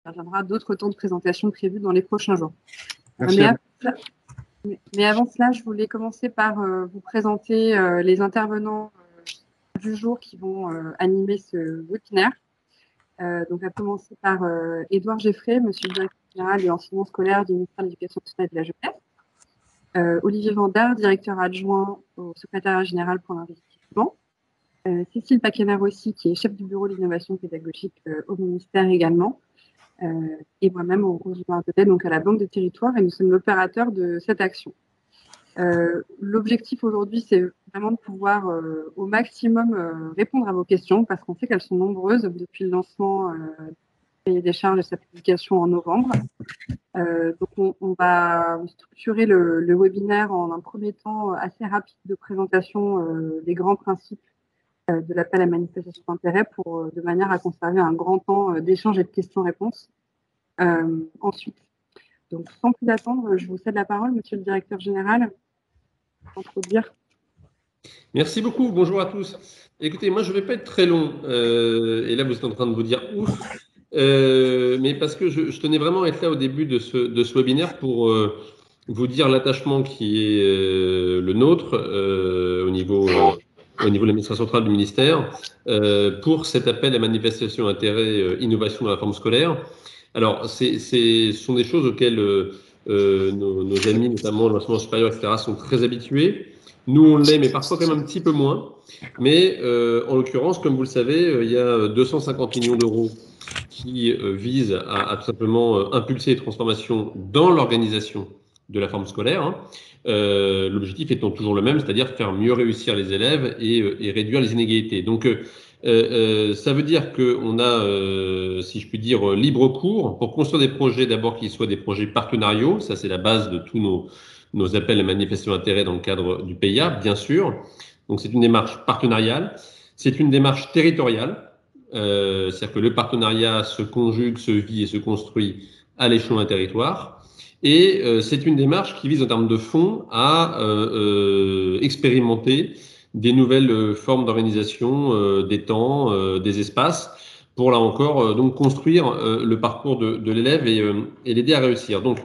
interviendra d'autres temps de présentation prévus dans les prochains jours. Merci. Mais avant cela, je voulais commencer par vous présenter les intervenants du jour qui vont animer ce webinaire. Donc, à commencer par Édouard Geffray, monsieur le directeur général de l'enseignement scolaire du ministère de l'Éducation nationale et de la jeunesse. Olivier Vandard, directeur adjoint au secrétariat général pour l'investissement. Cécile Paquena-Rossi, qui est chef du bureau de l'innovation pédagogique au ministère également. Et moi-même, Rose Bardelet, donc à la Banque des Territoires, et nous sommes l'opérateur de cette action. L'objectif aujourd'hui, c'est vraiment de pouvoir au maximum répondre à vos questions, parce qu'on sait qu'elles sont nombreuses depuis le lancement des charges de sa publication en novembre. Donc, on va structurer le webinaire en un premier temps assez rapide de présentation des grands principes de l'appel à manifestation d'intérêt de manière à conserver un grand temps d'échange et de questions-réponses. Ensuite, donc sans plus attendre, je vous cède la parole, monsieur le directeur général, sans trop dire. Merci beaucoup, bonjour à tous. Écoutez, moi je ne vais pas être très long, et là vous êtes en train de vous dire ouf, mais parce que je tenais vraiment à être là au début de ce webinaire pour vous dire l'attachement qui est le nôtre au niveau de l'administration centrale du ministère, pour cet appel à manifestation d'intérêt innovation dans la forme scolaire. Alors, ce sont des choses auxquelles nos amis, notamment l'enseignement supérieur, etc., sont très habitués. Nous, on l'est, mais parfois quand même un petit peu moins. Mais en l'occurrence, comme vous le savez, il y a 250 millions d'euros qui visent à tout simplement impulser les transformations dans l'organisation de la forme scolaire. Hein. L'objectif étant toujours le même, c'est-à-dire faire mieux réussir les élèves et réduire les inégalités. Donc, ça veut dire qu'on a, si je puis dire, libre cours pour construire des projets, d'abord qui soient des projets partenariaux. Ça, c'est la base de tous nos appels à manifestation d'intérêt dans le cadre du PIA, bien sûr. Donc, c'est une démarche partenariale. C'est une démarche territoriale. C'est-à-dire que le partenariat se conjugue, se vit et se construit à l'échelon d'un territoire. Et c'est une démarche qui vise en termes de fonds à expérimenter des nouvelles formes d'organisation des temps, des espaces, pour là encore donc construire le parcours de l'élève et l'aider à réussir. Donc,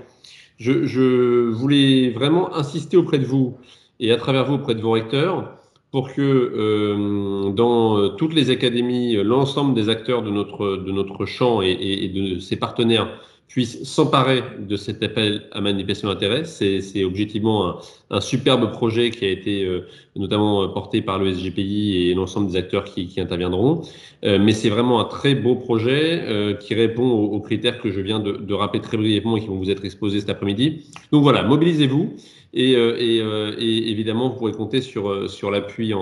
je voulais vraiment insister auprès de vous et à travers vous auprès de vos recteurs pour que dans toutes les académies, l'ensemble des acteurs de notre champ et de ses partenaires puissent s'emparer de cet appel à manifestation d'intérêt. C'est objectivement un superbe projet qui a été notamment porté par le SGPI et l'ensemble des acteurs qui interviendront. Mais c'est vraiment un très beau projet qui répond aux critères que je viens de rappeler très brièvement et qui vont vous être exposés cet après-midi. Donc voilà, mobilisez-vous et évidemment, vous pourrez compter sur l'appui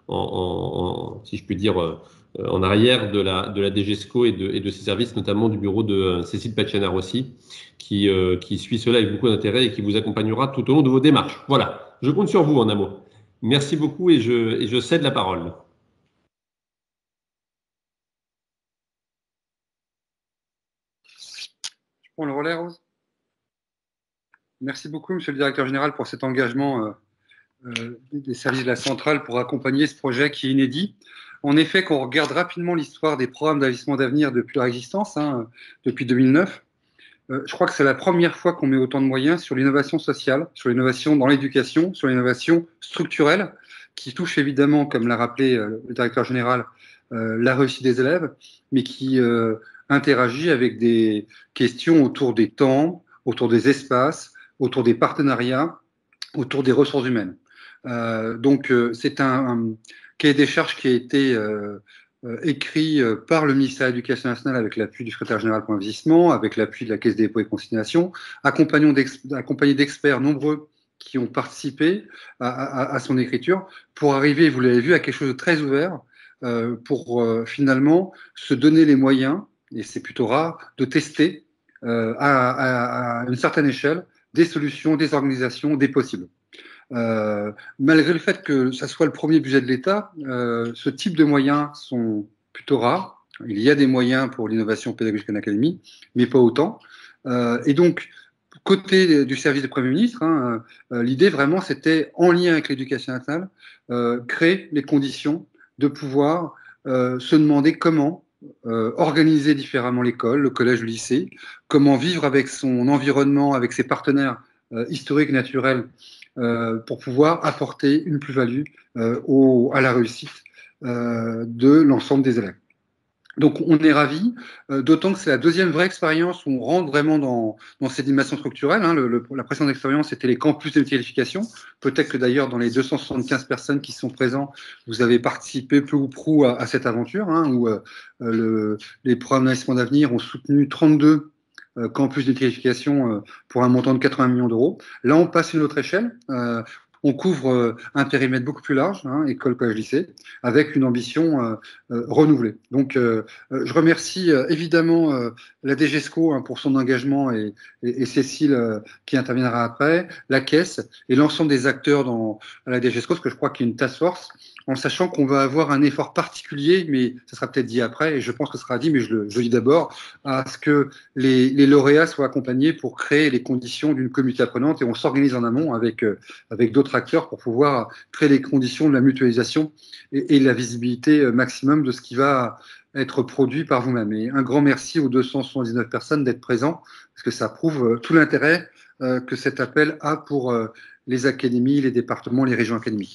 si je puis dire, en arrière de la DGESCO et de ses services, notamment du bureau de Cécile Paquena-Rossi, qui suit cela avec beaucoup d'intérêt et qui vous accompagnera tout au long de vos démarches. Voilà, je compte sur vous en un mot. Merci beaucoup et je cède la parole. Je prends le relais, Rose. Merci beaucoup, monsieur le directeur général, pour cet engagement des services de la centrale pour accompagner ce projet qui est inédit. En effet, quand on regarde rapidement l'histoire des programmes d'investissement d'avenir depuis leur existence, depuis 2009, je crois que c'est la première fois qu'on met autant de moyens sur l'innovation sociale, sur l'innovation dans l'éducation, sur l'innovation structurelle, qui touche évidemment, comme l'a rappelé le directeur général, la réussite des élèves, mais qui interagit avec des questions autour des temps, autour des espaces, autour des partenariats, autour des ressources humaines. Donc, c'est un cahier des charges qui a été écrit par le ministère de l'Éducation nationale avec l'appui du secrétaire général pour l'investissement, avec l'appui de la Caisse des dépôts et consignations, accompagné d'experts nombreux qui ont participé à son écriture pour arriver, vous l'avez vu, à quelque chose de très ouvert pour finalement se donner les moyens, et c'est plutôt rare, de tester à une certaine échelle des solutions, des organisations, des possibles. Malgré le fait que ça soit le premier budget de l'État, ce type de moyens sont plutôt rares. Il y a des moyens pour l'innovation pédagogique en académie, mais pas autant. Et donc, côté du service du Premier ministre, l'idée vraiment c'était, en lien avec l'éducation nationale, créer les conditions de pouvoir se demander comment organiser différemment l'école, le collège, le lycée, comment vivre avec son environnement, avec ses partenaires historiques, naturels, pour pouvoir apporter une plus-value à la réussite de l'ensemble des élèves. Donc on est ravis, d'autant que c'est la deuxième vraie expérience où on rentre vraiment dans cette dimension structurelle. Hein. La précédente expérience, c'était les campus de qualification. Peut-être que d'ailleurs, dans les 275 personnes qui sont présentes, vous avez participé peu ou prou à cette aventure, hein, où les programmes d'investissement d'avenir ont soutenu 32 campus de qualification pour un montant de 80 millions d'euros. Là, on passe à une autre échelle. On couvre un périmètre beaucoup plus large, hein, école, collège, lycée, avec une ambition renouvelée. Donc, je remercie évidemment la DGESCO hein, pour son engagement et Cécile qui interviendra après, la Caisse et l'ensemble des acteurs à la DGESCO, parce que je crois qu'il y a une task force, en sachant qu'on va avoir un effort particulier, mais ça sera peut-être dit après, et je pense que ce sera dit, mais je le dis d'abord, à ce que les lauréats soient accompagnés pour créer les conditions d'une communauté apprenante, et on s'organise en amont avec d'autres acteurs pour pouvoir créer les conditions de la mutualisation et la visibilité maximum de ce qui va être produit par vous-même. Et un grand merci aux 279 personnes d'être présents, parce que ça prouve tout l'intérêt que cet appel a pour les académies, les départements, les régions académiques.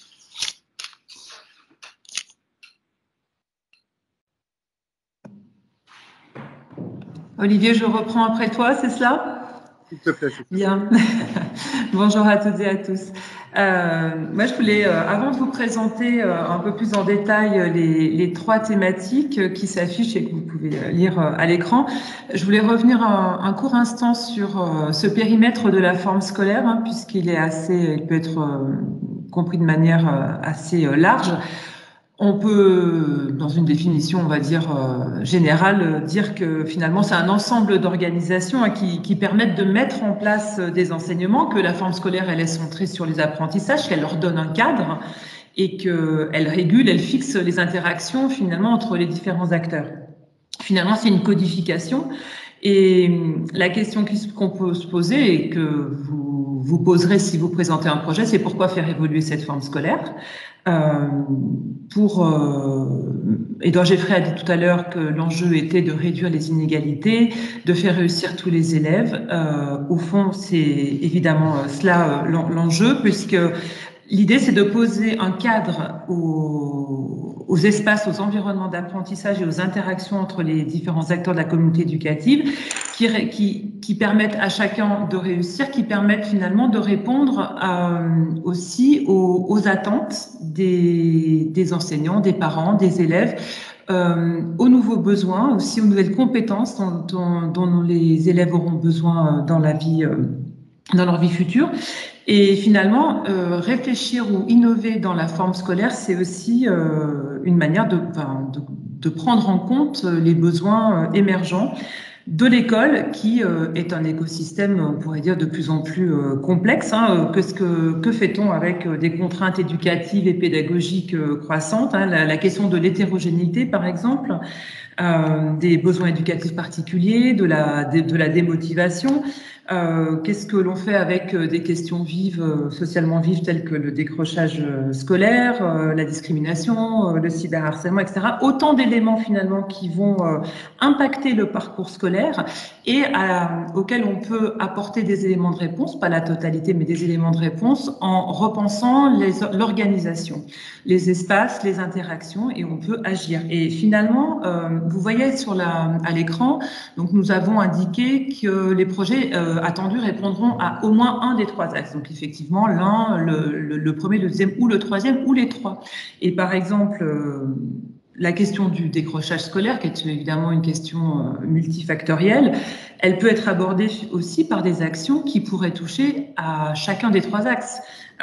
Olivier, je reprends après toi, c'est cela? S'il te plaît. Bien. Bonjour à toutes et à tous. Moi, je voulais, avant de vous présenter un peu plus en détail les trois thématiques qui s'affichent et que vous pouvez lire à l'écran, je voulais revenir un court instant sur ce périmètre de la forme scolaire, hein, puisqu'il est il peut être compris de manière assez large. On peut, dans une définition, on va dire générale, dire que finalement c'est un ensemble d'organisations hein, qui permettent de mettre en place des enseignements, que la forme scolaire elle est centrée sur les apprentissages, qu'elle leur donne un cadre et qu'elle régule, elle fixe les interactions finalement entre les différents acteurs. Finalement, c'est une codification. Et la question qu'on peut se poser et que vous poserez si vous présentez un projet, c'est pourquoi faire évoluer cette forme scolaire. Édouard Geffray a dit tout à l'heure que l'enjeu était de réduire les inégalités, de faire réussir tous les élèves. Au fond, c'est évidemment cela l'enjeu, puisque l'idée, c'est de poser un cadre aux espaces, aux environnements d'apprentissage et aux interactions entre les différents acteurs de la communauté éducative qui permettent à chacun de réussir, qui permettent finalement de répondre aussi aux attentes des enseignants, des parents, des élèves, aux nouveaux besoins, aussi aux nouvelles compétences dont les élèves auront besoin dans leur vie future. Et finalement, réfléchir ou innover dans la forme scolaire, c'est aussi une manière de prendre en compte les besoins émergents de l'école, qui est un écosystème, on pourrait dire, de plus en plus complexe. Hein. Que fait-on avec des contraintes éducatives et pédagogiques croissantes, hein, la question de l'hétérogénéité, par exemple, des besoins éducatifs particuliers, de la démotivation. Qu'est-ce que l'on fait avec des questions vives, socialement vives, telles que le décrochage scolaire, la discrimination, le cyberharcèlement, etc. Autant d'éléments finalement qui vont impacter le parcours scolaire et auxquels on peut apporter des éléments de réponse, pas la totalité, mais des éléments de réponse en repensant l'organisation, les espaces, les interactions, et on peut agir. Et finalement, vous voyez à l'écran, donc nous avons indiqué que les projets attendus répondront à au moins un des trois axes. Donc effectivement, l'un, le premier, le deuxième ou le troisième ou les trois. Et par exemple, la question du décrochage scolaire, qui est évidemment une question multifactorielle, elle peut être abordée aussi par des actions qui pourraient toucher à chacun des trois axes.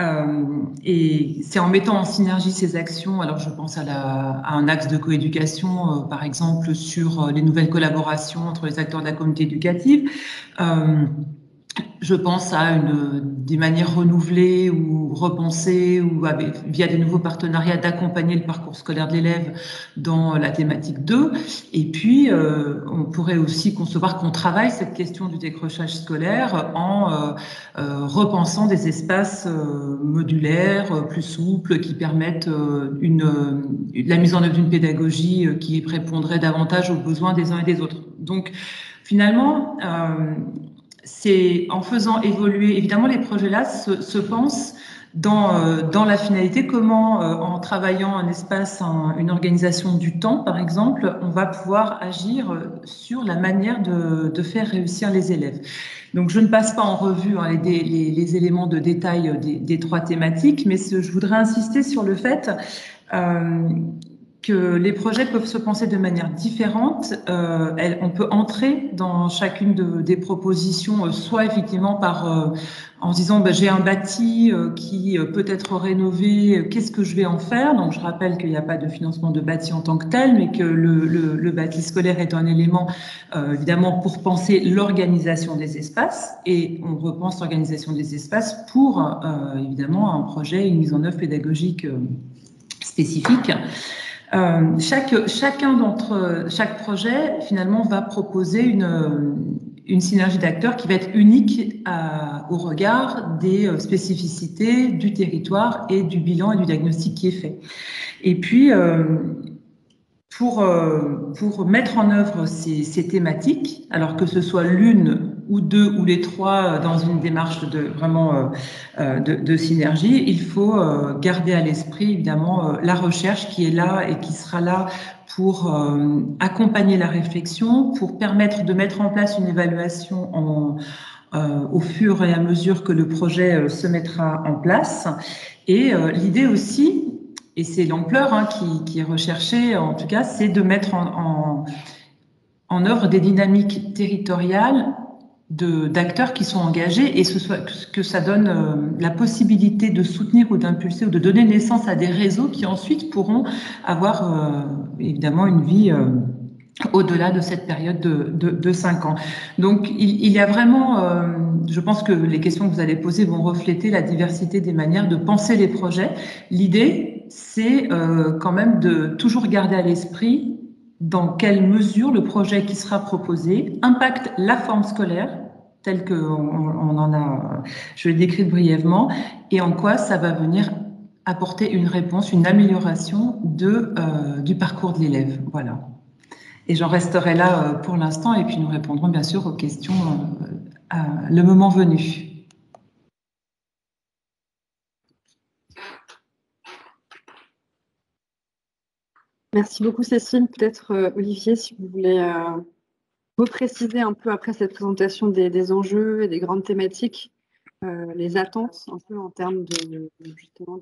Et c'est en mettant en synergie ces actions, alors je pense à un axe de coéducation, par exemple sur les nouvelles collaborations entre les acteurs de la communauté éducative, Je pense à des manières renouvelées ou repensées ou via des nouveaux partenariats d'accompagner le parcours scolaire de l'élève dans la thématique 2. Et puis, on pourrait aussi concevoir qu'on travaille cette question du décrochage scolaire en repensant des espaces modulaires, plus souples, qui permettent la mise en œuvre d'une pédagogie qui répondrait davantage aux besoins des uns et des autres. Donc, finalement, c'est en faisant évoluer, évidemment, les projets-là se pensent dans la finalité, comment, en travaillant un espace, une organisation du temps, par exemple, on va pouvoir agir sur la manière de faire réussir les élèves. Donc, je ne passe pas en revue les éléments de détail des 3 thématiques, mais je voudrais insister sur le fait que les projets peuvent se penser de manière différente. On peut entrer dans chacune des propositions, soit effectivement en se disant j'ai un bâti qui peut être rénové, qu'est-ce que je vais en faire? Donc je rappelle qu'il n'y a pas de financement de bâti en tant que tel, mais que le bâti scolaire est un élément évidemment pour penser l'organisation des espaces, et on repense l'organisation des espaces pour évidemment un projet, une mise en œuvre pédagogique spécifique. Chaque projet, finalement, va proposer une synergie d'acteurs qui va être unique au regard des spécificités du territoire et du bilan et du diagnostic qui est fait. Et puis, pour mettre en œuvre ces thématiques, alors que ce soit l'une ou 2 ou les 3 dans une démarche de synergie, il faut garder à l'esprit évidemment la recherche qui est là et qui sera là pour accompagner la réflexion, pour permettre de mettre en place une évaluation au fur et à mesure que le projet se mettra en place. Et l'idée aussi, et c'est l'ampleur qui est recherchée, en tout cas, c'est de mettre en œuvre des dynamiques territoriales d'acteurs qui sont engagés, et que ça donne la possibilité de soutenir ou d'impulser ou de donner naissance à des réseaux qui ensuite pourront avoir évidemment une vie au-delà de cette période de 5 ans. Donc, il y a vraiment, je pense que les questions que vous allez poser vont refléter la diversité des manières de penser les projets. L'idée, c'est quand même de toujours garder à l'esprit dans quelle mesure le projet qui sera proposé impacte la forme scolaire, telle je l'ai décrite brièvement, et en quoi ça va venir apporter une réponse, une amélioration du parcours de l'élève. Voilà. Et j'en resterai là pour l'instant, et puis nous répondrons bien sûr aux questions le moment venu. Merci beaucoup Cécile. Peut-être Olivier, si vous voulez repréciser un peu après cette présentation des enjeux et des grandes thématiques, les attentes un peu en termes justement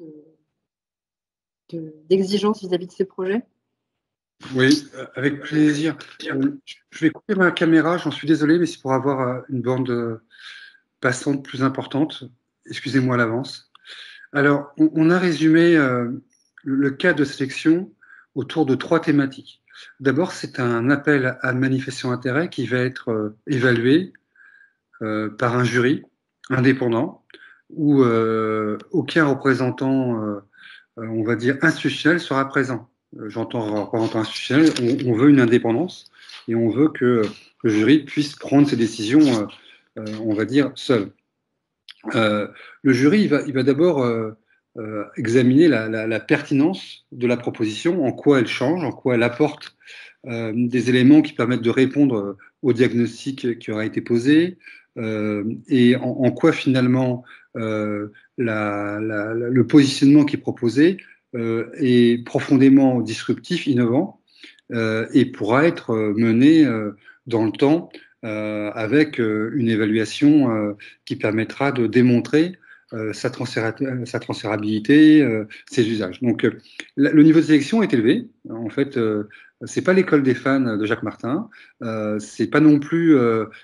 d'exigence vis-à-vis de ces projets. Oui, avec plaisir. Je vais couper ma caméra, j'en suis désolé, mais c'est pour avoir une bande passante plus importante. Excusez-moi à l'avance. Alors, on a résumé le cas de sélection autour de 3 thématiques. D'abord, c'est un appel à manifestation d'intérêt qui va être évalué par un jury indépendant où aucun représentant, on va dire, institutionnel sera présent. J'entends représentant institutionnel, on veut une indépendance et on veut que le jury puisse prendre ses décisions, on va dire, seul. Le jury, il va d'abord examiner la pertinence de la proposition, en quoi elle change, en quoi elle apporte des éléments qui permettent de répondre au diagnostic qui aura été posé, et en quoi finalement le positionnement qui est proposé est profondément disruptif, innovant, et pourra être mené dans le temps avec une évaluation qui permettra de démontrer sa transférabilité, ses usages. Donc, le niveau de sélection est élevé. En fait, C'est pas l'école des fans de Jacques Martin. C'est pas non plus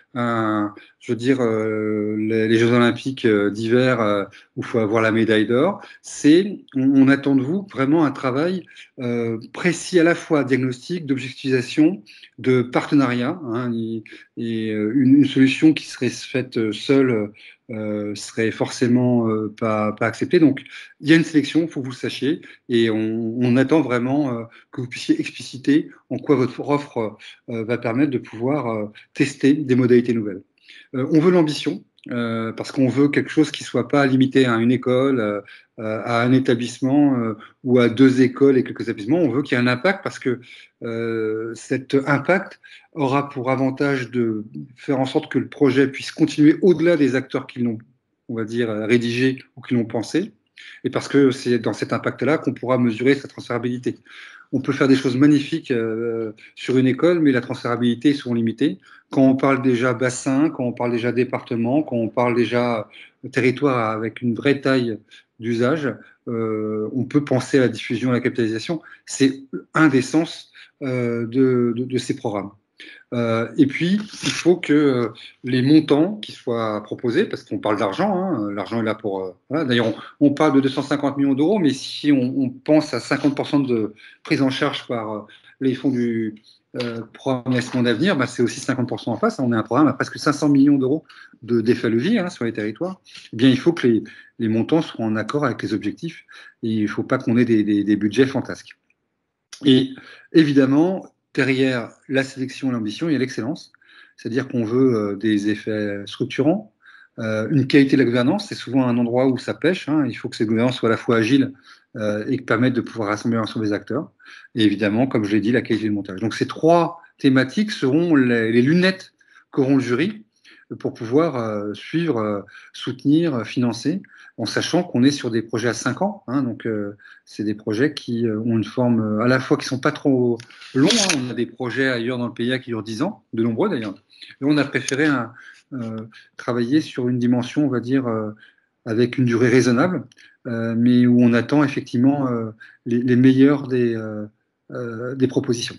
les Jeux Olympiques d'hiver où il faut avoir la médaille d'or. On attend de vous vraiment un travail précis à la fois diagnostic, d'objectivation, de partenariat. Hein, et une solution qui serait faite seule serait forcément pas acceptée. Donc, il y a une sélection, il faut que vous le sachiez, et on attend vraiment que vous puissiez expliciter en quoi votre offre va permettre de pouvoir tester des modalités nouvelles. On veut l'ambition, parce qu'on veut quelque chose qui ne soit pas limité à une école, à un établissement ou à 2 écoles et quelques établissements. On veut qu'il y ait un impact parce que cet impact aura pour avantage de faire en sorte que le projet puisse continuer au-delà des acteurs qui l'ont, on va dire, rédigé ou qui l'ont pensé. Et parce que c'est dans cet impact-là qu'on pourra mesurer sa transférabilité. On peut faire des choses magnifiques sur une école, mais la transférabilité est souvent limitée. Quand on parle déjà bassin, quand on parle déjà département, quand on parle déjà territoire avec une vraie taille d'usage, on peut penser à la diffusion, à la capitalisation. C'est un des sens de ces programmes. Et puis, il faut que les montants qui soient proposés, parce qu'on parle d'argent, hein, l'argent est là pour... voilà. D'ailleurs, on parle de 250 millions d'euros, mais si on pense à 50% de prise en charge par les fonds du programme Investissement d'avenir, bah, c'est aussi 50% en face. On a un programme à presque 500 millions d'euros d'effet levier sur les territoires. Eh bien, il faut que les montants soient en accord avec les objectifs. Et il ne faut pas qu'on ait des budgets fantasques. Et évidemment, derrière la sélection et l'ambition, il y a l'excellence. C'est-à-dire qu'on veut des effets structurants, une qualité de la gouvernance. C'est souvent un endroit où ça pêche. Hein. Il faut que cette gouvernance soit à la fois agile et permette de pouvoir rassembler l'ensemble des acteurs. Et évidemment, comme je l'ai dit, la qualité de montage. Donc ces 3 thématiques seront les lunettes qu'auront le jury pour pouvoir suivre, soutenir, financer, en sachant qu'on est sur des projets à 5 ans. Hein, donc, c'est des projets qui ont une forme à la fois qui ne sont pas trop longs. Hein, on a des projets ailleurs dans le pays qui durent 10 ans, de nombreux d'ailleurs. Et on a préféré travailler sur une dimension, on va dire, avec une durée raisonnable, mais où on attend effectivement les meilleures des propositions.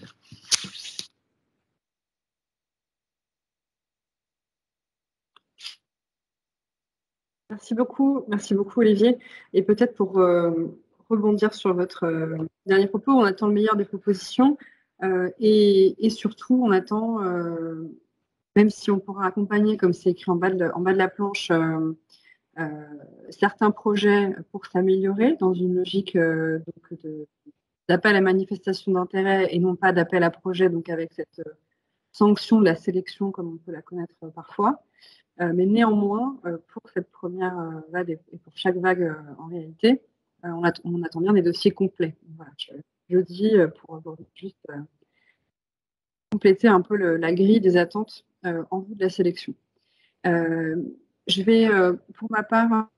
Merci beaucoup Olivier. Et peut-être pour rebondir sur votre dernier propos, on attend le meilleur des propositions et surtout on attend, même si on pourra accompagner, comme c'est écrit en bas de la planche, certains projets pour s'améliorer dans une logique d'appel à manifestation d'intérêt et non pas d'appel à projet, donc avec cette sanction de la sélection comme on peut la connaître parfois. Mais néanmoins, pour cette première vague et pour chaque vague en réalité, on attend bien des dossiers complets. Voilà, je dis pour juste compléter un peu la grille des attentes en vue de la sélection. Je vais, pour ma part,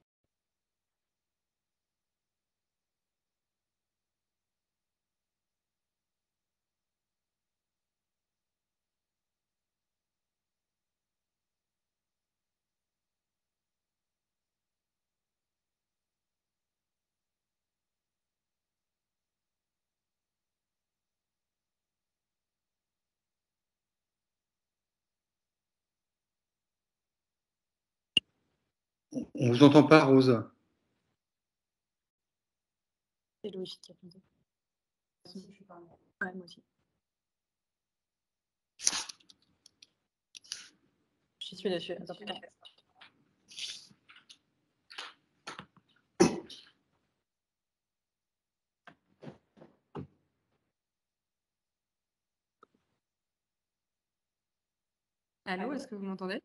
On ne vous entend pas, Rose. c'est logique. Ouais, moi aussi. Je suis dessus. Allô, est-ce que vous m'entendez?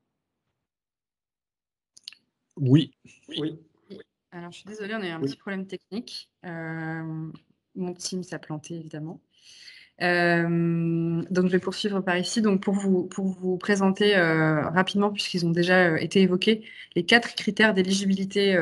Oui. Alors, je suis désolée, on a eu un petit problème technique. Mon Teams s'est planté, évidemment. Donc, je vais poursuivre par ici. Donc, pour vous présenter rapidement, puisqu'ils ont déjà été évoqués, les 4 critères d'éligibilité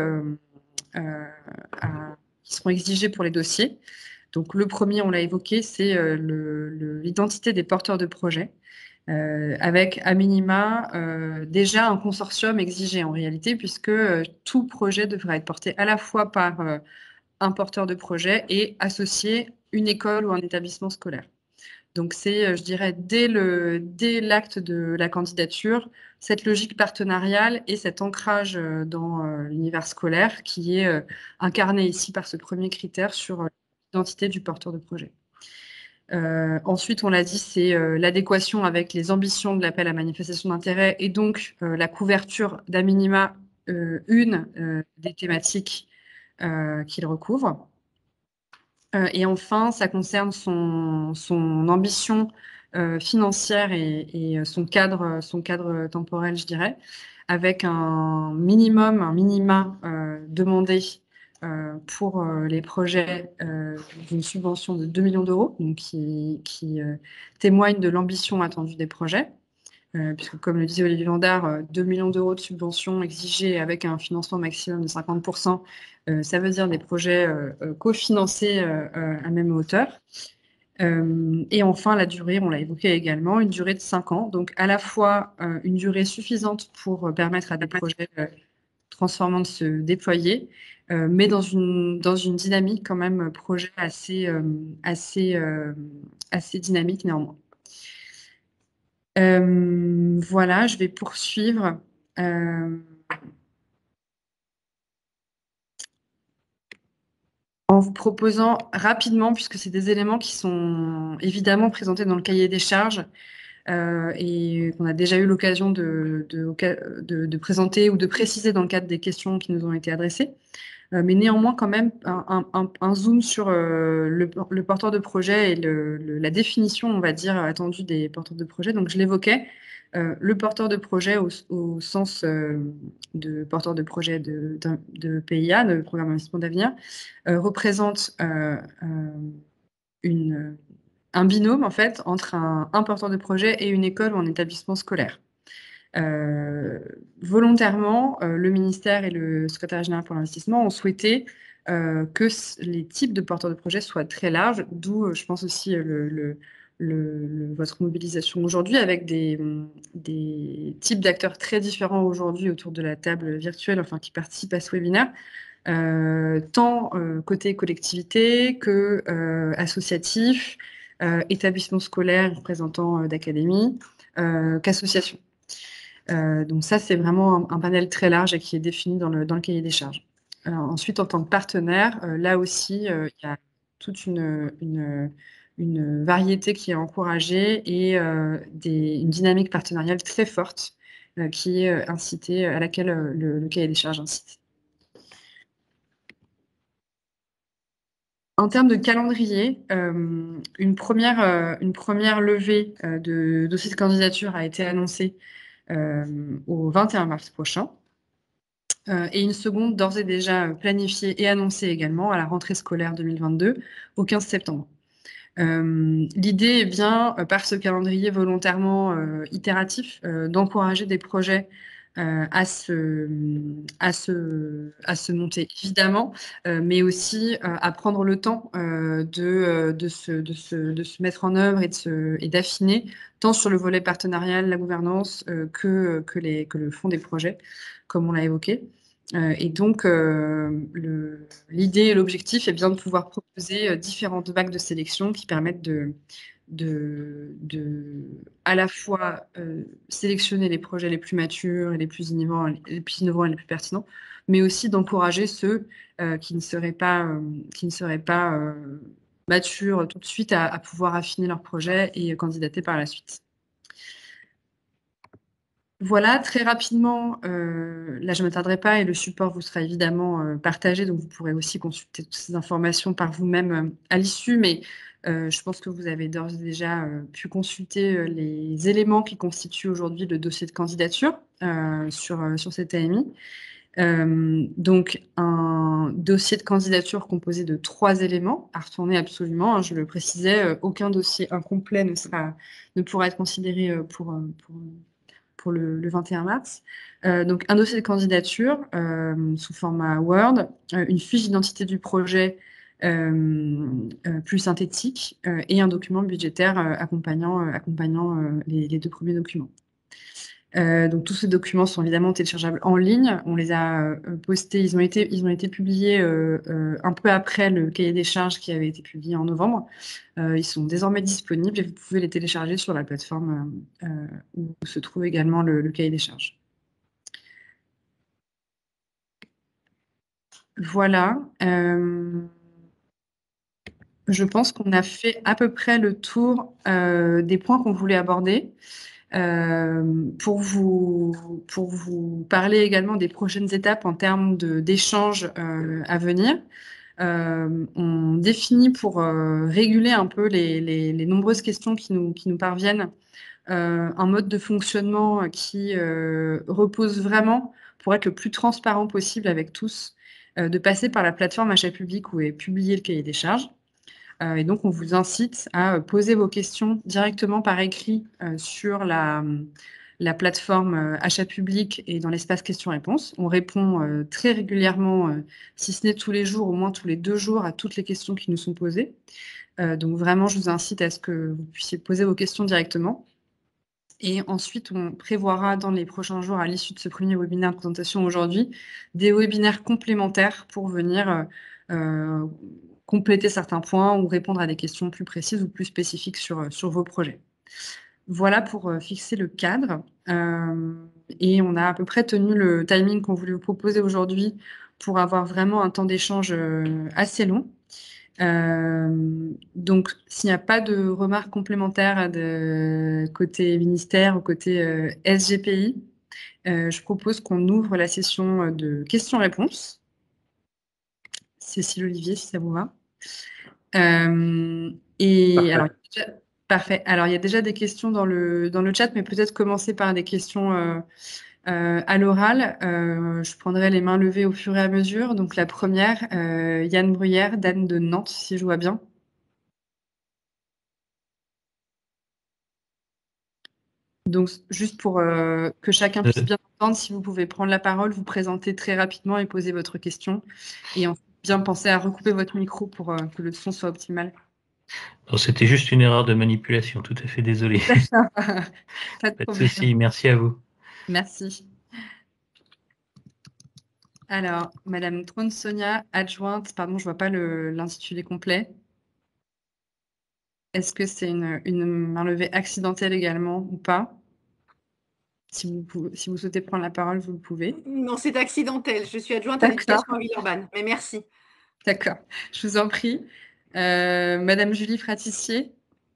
qui seront exigés pour les dossiers. Donc, le premier, on l'a évoqué, c'est l'identité des porteurs de projet. Avec à minima déjà un consortium exigé en réalité, puisque tout projet devra être porté à la fois par un porteur de projet et associer une école ou un établissement scolaire. Donc c'est, je dirais, dès l'acte de la candidature, cette logique partenariale et cet ancrage dans l'univers scolaire qui est incarné ici par ce premier critère sur l'identité du porteur de projet. Ensuite, on l'a dit, c'est l'adéquation avec les ambitions de l'appel à manifestation d'intérêt et donc la couverture d'à minima une des thématiques qu'il recouvre. Et enfin, ça concerne son ambition financière et son cadre temporel, je dirais, avec un minima demandé pour les projets d'une subvention de 2 millions d'euros, donc qui témoigne de l'ambition attendue des projets. Puisque, comme le disait Olivier Landard, 2 millions d'euros de subventions exigées avec un financement maximum de 50%, ça veut dire des projets cofinancés à même hauteur. Et enfin, la durée, on l'a évoqué également, une durée de 5 ans, donc à la fois une durée suffisante pour permettre à des projets transformants de se déployer, mais dans une dynamique quand même projet assez dynamique néanmoins. Voilà, je vais poursuivre. En vous proposant rapidement, puisque c'est des éléments qui sont évidemment présentés dans le cahier des charges et qu'on a déjà eu l'occasion de présenter ou de préciser dans le cadre des questions qui nous ont été adressées. Mais néanmoins, quand même, un zoom sur le porteur de projet et la définition, on va dire, attendue des porteurs de projet. Donc, je l'évoquais, le porteur de projet au sens de porteur de projet de PIA, de Programme d'investissement d'avenir, représente un binôme, en fait, entre un porteur de projet et une école ou un établissement scolaire. Volontairement, le ministère et le secrétaire général pour l'investissement ont souhaité que les types de porteurs de projet soient très larges, d'où je pense aussi votre mobilisation aujourd'hui avec des types d'acteurs très différents aujourd'hui autour de la table virtuelle, enfin qui participent à ce webinaire, tant côté collectivité que associatif, établissements scolaires représentants d'académies, qu'associations. Donc ça, c'est vraiment un panel très large et qui est défini dans le cahier des charges. Ensuite, en tant que partenaire, là aussi, il y a toute une variété qui est encouragée et une dynamique partenariale très forte qui est incitée, à laquelle le cahier des charges incite. En termes de calendrier, une première levée de dossiers de candidature a été annoncée au 21 mars prochain. Et une seconde d'ores et déjà planifiée et annoncée également à la rentrée scolaire 2022 au 15 septembre. L'idée est bien, par ce calendrier volontairement itératif, d'encourager des projets à se monter, évidemment, mais aussi à prendre le temps de se mettre en œuvre et d'affiner, tant sur le volet partenarial, la gouvernance, que le fond des projets, comme on l'a évoqué. Et donc, l'idée et l'objectif est bien de pouvoir proposer différentes vagues de sélection qui permettent à la fois sélectionner les projets les plus matures et les plus innovants et les plus pertinents, mais aussi d'encourager ceux qui ne seraient pas matures tout de suite à pouvoir affiner leur projet et candidater par la suite. Voilà, très rapidement, là je ne m'attarderai pas et le support vous sera évidemment partagé, donc vous pourrez aussi consulter toutes ces informations par vous-même à l'issue, mais je pense que vous avez d'ores et déjà pu consulter les éléments qui constituent aujourd'hui le dossier de candidature sur cette AMI. Donc un dossier de candidature composé de 3 éléments à retourner absolument, hein, je le précisais, aucun dossier incomplet ne pourra être considéré pour le 21 mars. Donc, un dossier de candidature sous format Word, une fiche d'identité du projet plus synthétique et un document budgétaire accompagnant les 2 premiers documents. Donc tous ces documents sont évidemment téléchargeables en ligne. On les a postés, ils ont été publiés un peu après le cahier des charges qui avait été publié en novembre. Ils sont désormais disponibles et vous pouvez les télécharger sur la plateforme où se trouve également le cahier des charges. Voilà. Je pense qu'on a fait à peu près le tour des points qu'on voulait aborder. Pour vous parler également des prochaines étapes en termes d'échanges à venir, on définit pour réguler un peu les nombreuses questions qui nous parviennent un mode de fonctionnement qui repose vraiment pour être le plus transparent possible avec tous, de passer par la plateforme achat public où est publié le cahier des charges. Et donc, on vous incite à poser vos questions directement par écrit sur la plateforme achat public et dans l'espace questions-réponses. On répond très régulièrement, si ce n'est tous les jours, au moins tous les 2 jours, à toutes les questions qui nous sont posées. Donc, vraiment, je vous incite à ce que vous puissiez poser vos questions directement. Et ensuite, on prévoira dans les prochains jours, à l'issue de ce premier webinaire de présentation aujourd'hui, des webinaires complémentaires pour venir compléter certains points ou répondre à des questions plus précises ou plus spécifiques sur vos projets. Voilà pour fixer le cadre. Et on a à peu près tenu le timing qu'on voulait vous proposer aujourd'hui pour avoir vraiment un temps d'échange assez long. Donc, s'il n'y a pas de remarques complémentaires de côté ministère ou côté SGPI, je propose qu'on ouvre la session de questions-réponses. Cécile Olivier, si ça vous va. Parfait. Alors, parfait. Alors, il y a déjà des questions dans le chat, mais peut-être commencer par des questions à l'oral. Je prendrai les mains levées au fur et à mesure. Donc, la première, Yann Bruyère, d'Anne de Nantes, si je vois bien. Donc, juste pour que chacun puisse bien entendre, si vous pouvez prendre la parole, vous présenter très rapidement et poser votre question. Et ensuite, bien penser à recouper votre micro pour que le son soit optimal. C'était juste une erreur de manipulation, tout à fait désolé. Pas de Pas de problème. souci, merci à vous. Merci. Alors, Madame Tron-Sonia, adjointe, pardon, je ne vois pas l'intitulé complet. Est-ce que c'est une main levée accidentelle également ou pas? Si vous souhaitez prendre la parole, vous le pouvez. Non, c'est accidentel. Je suis adjointe à l'éducation à Villeurbanne, mais merci. D'accord, je vous en prie. Madame Julie Fratissier.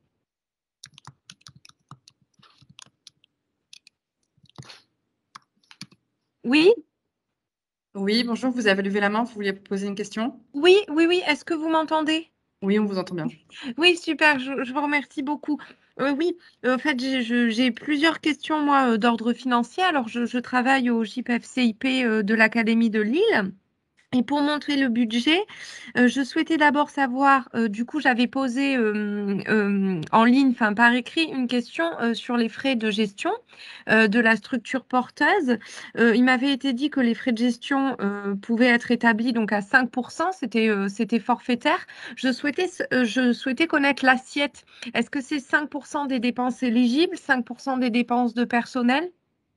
Oui. Oui, bonjour, vous avez levé la main, vous vouliez poser une question? Oui, est-ce que vous m'entendez? Oui, on vous entend bien. Oui, super, je vous remercie beaucoup. Oui, en fait, j'ai plusieurs questions, moi, d'ordre financier. Alors, je travaille au JPFCIP de l'Académie de Lille. Et pour montrer le budget, je souhaitais d'abord savoir, du coup, j'avais posé en ligne, enfin par écrit, une question sur les frais de gestion de la structure porteuse. Il m'avait été dit que les frais de gestion pouvaient être établis donc à 5%, c'était forfaitaire. Je souhaitais connaître l'assiette. Est-ce que c'est 5% des dépenses éligibles, 5% des dépenses de personnel?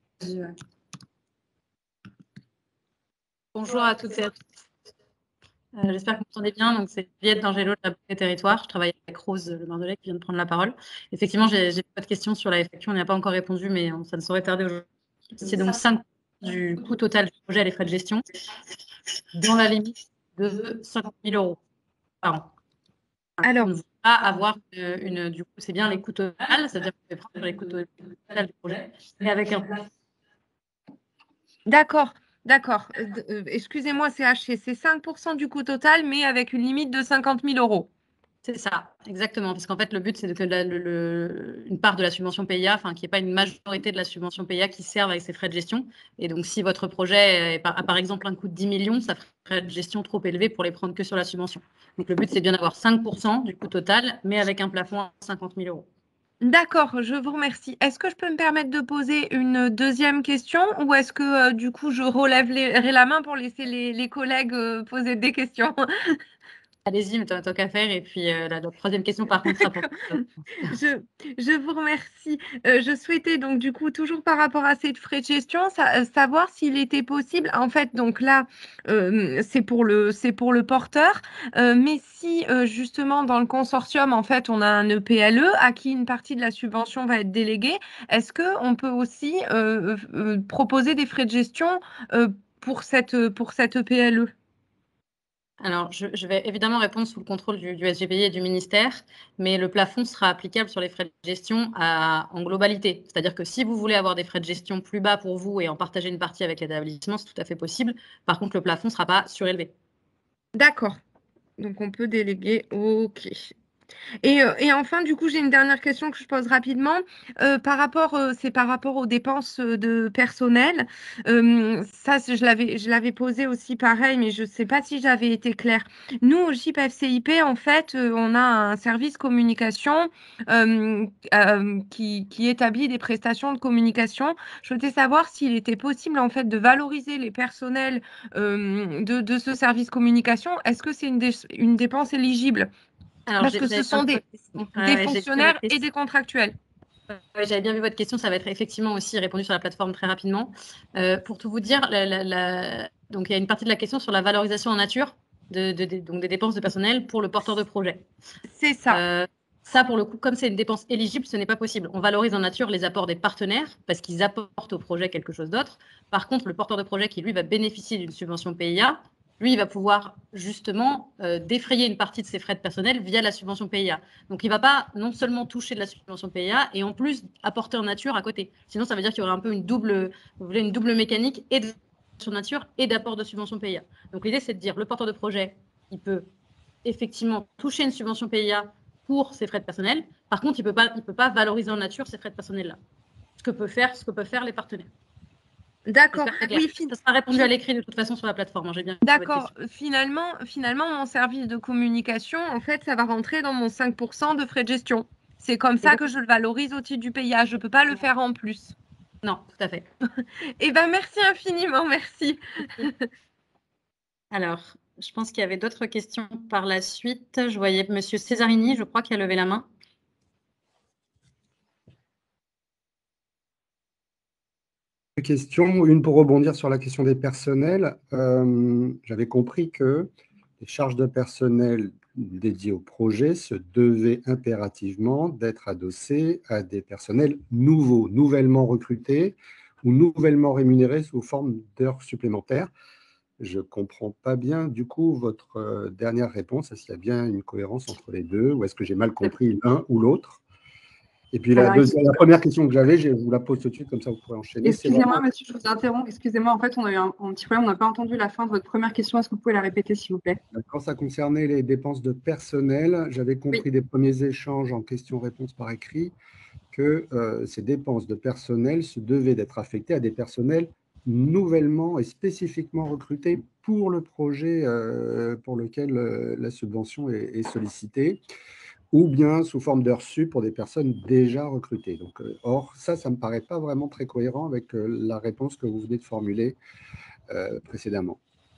Bonjour à toutes et à tous. J'espère que vous m'entendez bien. Donc, c'est Juliette d'Angelo de la Banque des Territoires. Je travaille avec Rose Le Mardelet qui vient de prendre la parole. Effectivement, j'ai pas de questions sur la FAQ. On n'y a pas encore répondu, mais ça ne saurait tarder aujourd'hui. C'est donc 5% du coût total du projet et les frais de gestion dans la limite de 50 000 euros par an. Alors, on ne veut pas avoir du coup, c'est bien les coûts totaux, c'est-à-dire qu'on peut prendre les coûts totaux du projet, mais avec un plan. D'accord. Excusez-moi, c'est 5% du coût total, mais avec une limite de 50 000 euros. C'est ça, exactement. Parce qu'en fait, le but, c'est que une part de la subvention PIA, enfin, qu'il n'y ait pas une majorité de la subvention PIA qui serve avec ces frais de gestion. Et donc, si votre projet a par exemple un coût de 10 millions, ça ferait frais de gestion trop élevé pour les prendre que sur la subvention. Donc, le but, c'est bien d'avoir 5% du coût total, mais avec un plafond à 50 000 euros. D'accord, je vous remercie. Est-ce que je peux me permettre de poser une deuxième question ou est-ce que du coup je relèverai la main pour laisser les collègues poser des questions? Allez-y, mais tant qu'à faire. Et puis, la troisième question, par contre, sera pour… Je vous remercie. Je souhaitais donc du coup, toujours par rapport à ces frais de gestion, savoir s'il était possible, en fait, donc là, c'est pour le porteur, mais si justement dans le consortium, en fait, on a un EPLE à qui une partie de la subvention va être déléguée, est-ce qu'on peut aussi proposer des frais de gestion pour cette EPLE? Alors, je vais évidemment répondre sous le contrôle du SGPI et du ministère, mais le plafond sera applicable sur les frais de gestion en globalité. C'est-à-dire que si vous voulez avoir des frais de gestion plus bas pour vous et en partager une partie avec l'établissement, c'est tout à fait possible. Par contre, le plafond ne sera pas surélevé. D'accord. Donc, on peut déléguer. OK. Et enfin, du coup, j'ai une dernière question que je pose rapidement. C'est par rapport aux dépenses de personnel. Ça, je l'avais posé aussi pareil, mais je ne sais pas si j'avais été claire. Nous, au GIP FCIP, en fait, on a un service communication qui établit des prestations de communication. Je souhaitais savoir s'il était possible, en fait, de valoriser les personnels de ce service communication. Est-ce que c'est une dépense éligible? Alors, Parce que ce sont des fonctionnaires et des contractuels. Oui, j'avais bien vu votre question. Ça va être effectivement aussi répondu sur la plateforme très rapidement. Pour tout vous dire, donc il y a une partie de la question sur la valorisation en nature donc des dépenses de personnel pour le porteur de projet. C'est ça. Ça, pour le coup, comme c'est une dépense éligible, ce n'est pas possible. On valorise en nature les apports des partenaires parce qu'ils apportent au projet quelque chose d'autre. Par contre, le porteur de projet qui, lui, va bénéficier d'une subvention PIA, lui, il va pouvoir justement défrayer une partie de ses frais de personnel via la subvention PIA. Donc, il ne va pas non seulement toucher de la subvention PIA et en plus apporter en nature à côté. Sinon, ça veut dire qu'il y aurait un peu une double mécanique et de subvention nature et d'apport de subvention PIA. Donc, l'idée, c'est de dire le porteur de projet, il peut effectivement toucher une subvention PIA pour ses frais de personnel. Par contre, il ne peut pas valoriser en nature ces frais de personnel-là. Ce que peuvent faire les partenaires. D'accord. Oui, ça sera répondu à l'écrit de toute façon sur la plateforme. Hein, j'ai bien. D'accord. Finalement, mon service de communication, en fait, ça va rentrer dans mon 5% de frais de gestion. C'est comme ça que je le valorise au titre du payage. Je ne peux pas le faire en plus. Non, tout à fait. Eh bien, merci infiniment. Merci. Alors, je pense qu'il y avait d'autres questions par la suite. Je voyais Monsieur Cesarini, je crois, qui a levé la main. Deux questions. Une pour rebondir sur la question des personnels. J'avais compris que les charges de personnel dédiées au projet se devaient impérativement d'être adossées à des personnels nouveaux, nouvellement recrutés ou nouvellement rémunérés sous forme d'heures supplémentaires. Je ne comprends pas bien, du coup, votre dernière réponse. Est-ce qu'il y a bien une cohérence entre les deux ou est-ce que j'ai mal compris l'un ou l'autre? Et puis la première question que j'avais, je vous la pose tout de suite, comme ça vous pourrez enchaîner. Excusez-moi, monsieur, je vous interromps. Excusez-moi, en fait, on a eu un petit problème. On n'a pas entendu la fin de votre première question. Est-ce que vous pouvez la répéter, s'il vous plaît? D'accord, ça concernait les dépenses de personnel. J'avais compris des premiers échanges en questions-réponses par écrit que ces dépenses de personnel se devaient d'être affectées à des personnels nouvellement et spécifiquement recrutés pour le projet pour lequel la subvention est sollicitée, ou bien sous forme d'heures sup pour des personnes déjà recrutées. Donc, or, ça ne me paraît pas vraiment très cohérent avec la réponse que vous venez de formuler précédemment.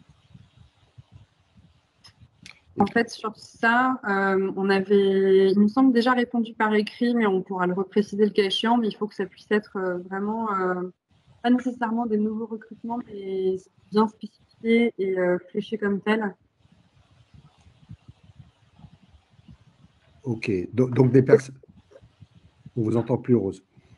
En fait, sur ça, on avait, il me semble, déjà répondu par écrit, mais on pourra le repréciser le cas échéant, mais il faut que ça puisse être vraiment, pas nécessairement des nouveaux recrutements, mais bien spécifiés et fléchés comme tel. Ok, donc des personnes… On ne vous entend plus, Rose.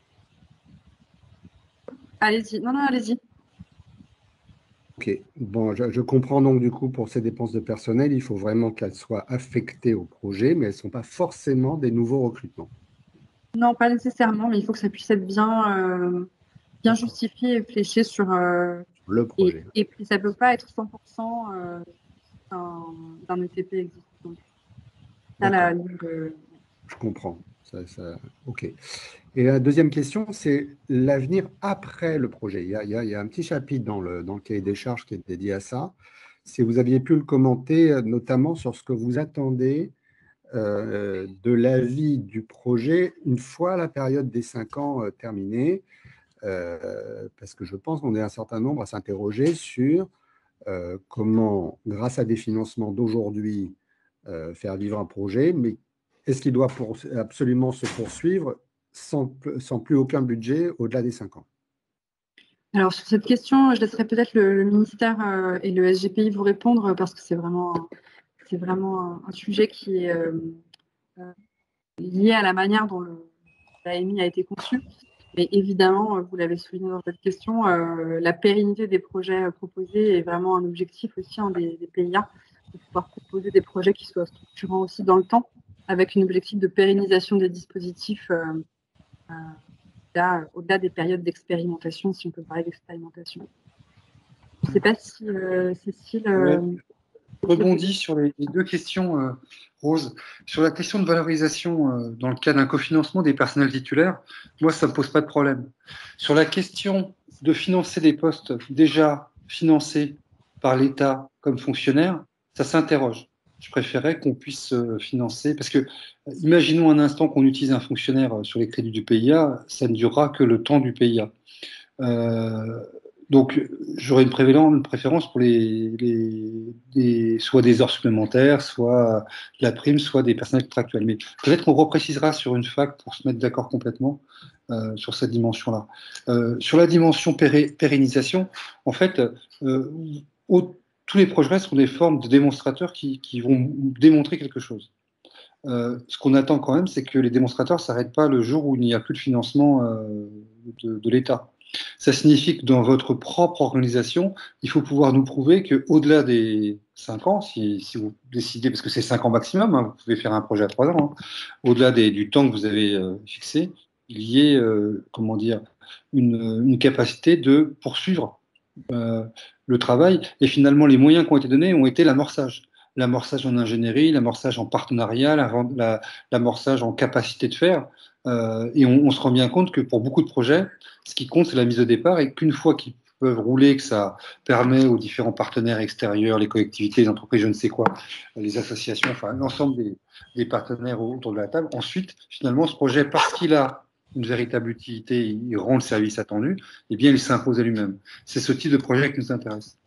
Allez-y. Non, allez-y. Ok, bon, je comprends donc du coup pour ces dépenses de personnel, il faut vraiment qu'elles soient affectées au projet, mais elles ne sont pas forcément des nouveaux recrutements. Non, pas nécessairement, mais il faut que ça puisse être bien justifié et fléché sur le projet. Et puis ça ne peut pas être 100% d'un ETP existant. Je comprends. Ok. Et la deuxième question, c'est l'avenir après le projet. Il y a un petit chapitre dans le cahier des charges qui est dédié à ça. Si vous aviez pu le commenter, notamment sur ce que vous attendez de l'avis du projet une fois la période des 5 ans terminée, parce que je pense qu'on est un certain nombre à s'interroger sur comment, grâce à des financements d'aujourd'hui, faire vivre un projet, mais est-ce qu'il doit absolument se poursuivre sans plus aucun budget au-delà des 5 ans? Alors, sur cette question, je laisserai peut-être le ministère et le SGPI vous répondre parce que c'est vraiment un sujet qui est lié à la manière dont l'AMI a été conçu. Mais évidemment, vous l'avez souligné dans votre question, la pérennité des projets proposés est vraiment un objectif aussi des PIA, de pouvoir proposer des projets qui soient structurants aussi dans le temps, avec un objectif de pérennisation des dispositifs au-delà des périodes d'expérimentation, si on peut parler d'expérimentation. Je ne sais pas si Cécile... rebondis sur les deux questions, Rose. Sur la question de valorisation dans le cas d'un cofinancement des personnels titulaires, moi, ça ne me pose pas de problème. Sur la question de financer des postes déjà financés par l'État comme fonctionnaires, ça s'interroge. Je préférais qu'on puisse financer, parce que imaginons un instant qu'on utilise un fonctionnaire sur les crédits du PIA, ça ne durera que le temps du PIA. Donc, j'aurais une préférence pour soit des heures supplémentaires, soit de la prime, soit des personnels contractuels. Mais peut-être qu'on reprécisera sur une fac pour se mettre d'accord complètement sur cette dimension-là. Sur la dimension pérennisation, en fait, tous les projets sont des formes de démonstrateurs qui vont démontrer quelque chose. Ce qu'on attend quand même, c'est que les démonstrateurs ne s'arrêtent pas le jour où il n'y a plus de financement de l'État. Ça signifie que dans votre propre organisation, il faut pouvoir nous prouver qu'au-delà des 5 ans, si vous décidez, parce que c'est 5 ans maximum, hein, vous pouvez faire un projet à 3 ans, hein, au-delà du temps que vous avez fixé, il y ait comment dire, une capacité de poursuivre le travail. Et finalement, les moyens qui ont été donnés ont été l'amorçage. L'amorçage en ingénierie, l'amorçage en partenariat, l'amorçage en capacité de faire. Et on se rend bien compte que pour beaucoup de projets, ce qui compte, c'est la mise au départ et qu'une fois qu'ils peuvent rouler, que ça permet aux différents partenaires extérieurs, les collectivités, les entreprises, je ne sais quoi, les associations, enfin l'ensemble des partenaires autour de la table. Ensuite, finalement, ce projet, parce qu'il a une véritable utilité, il rend le service attendu, eh bien, il s'impose à lui-même. C'est ce type de projet qui nous intéresse.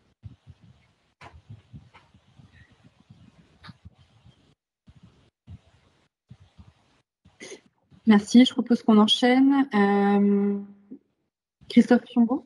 Merci, je propose qu'on enchaîne. Christophe Fiombeau,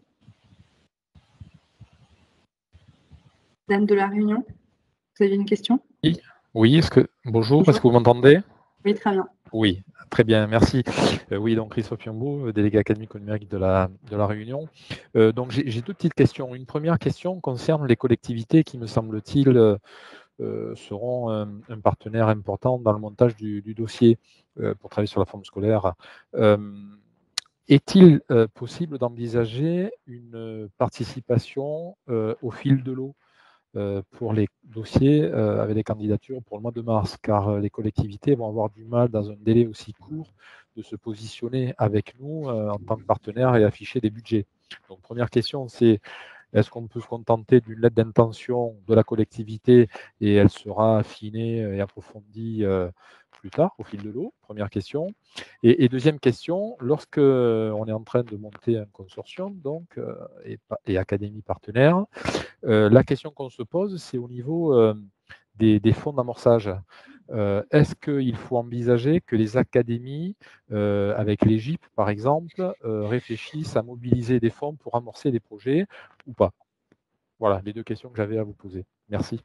Dame de la Réunion, vous avez une question? Oui, bonjour, est-ce que vous m'entendez? Oui, très bien. Oui, très bien, merci. Oui, donc Christophe Fiombeau, délégué académique numérique de la Réunion. Donc j'ai deux petites questions. Une première question concerne les collectivités qui, me semble-t-il, seront un partenaire important dans le montage du dossier pour travailler sur la forme scolaire. Est-il possible d'envisager une participation au fil de l'eau pour les dossiers avec des candidatures pour le mois de mars, car les collectivités vont avoir du mal, dans un délai aussi court, de se positionner avec nous en tant que partenaire et afficher des budgets. Donc, première question, c'est est-ce qu'on peut se contenter d'une lettre d'intention de la collectivité et elle sera affinée et approfondie plus tard, au fil de l'eau? Première question. Et deuxième question, lorsque on est en train de monter un consortium donc, et académie partenaire, la question qu'on se pose, c'est au niveau des fonds d'amorçage. Est-ce qu'il faut envisager que les académies, avec les GIP par exemple, réfléchissent à mobiliser des fonds pour amorcer des projets ou pas? Voilà les deux questions que j'avais à vous poser. Merci.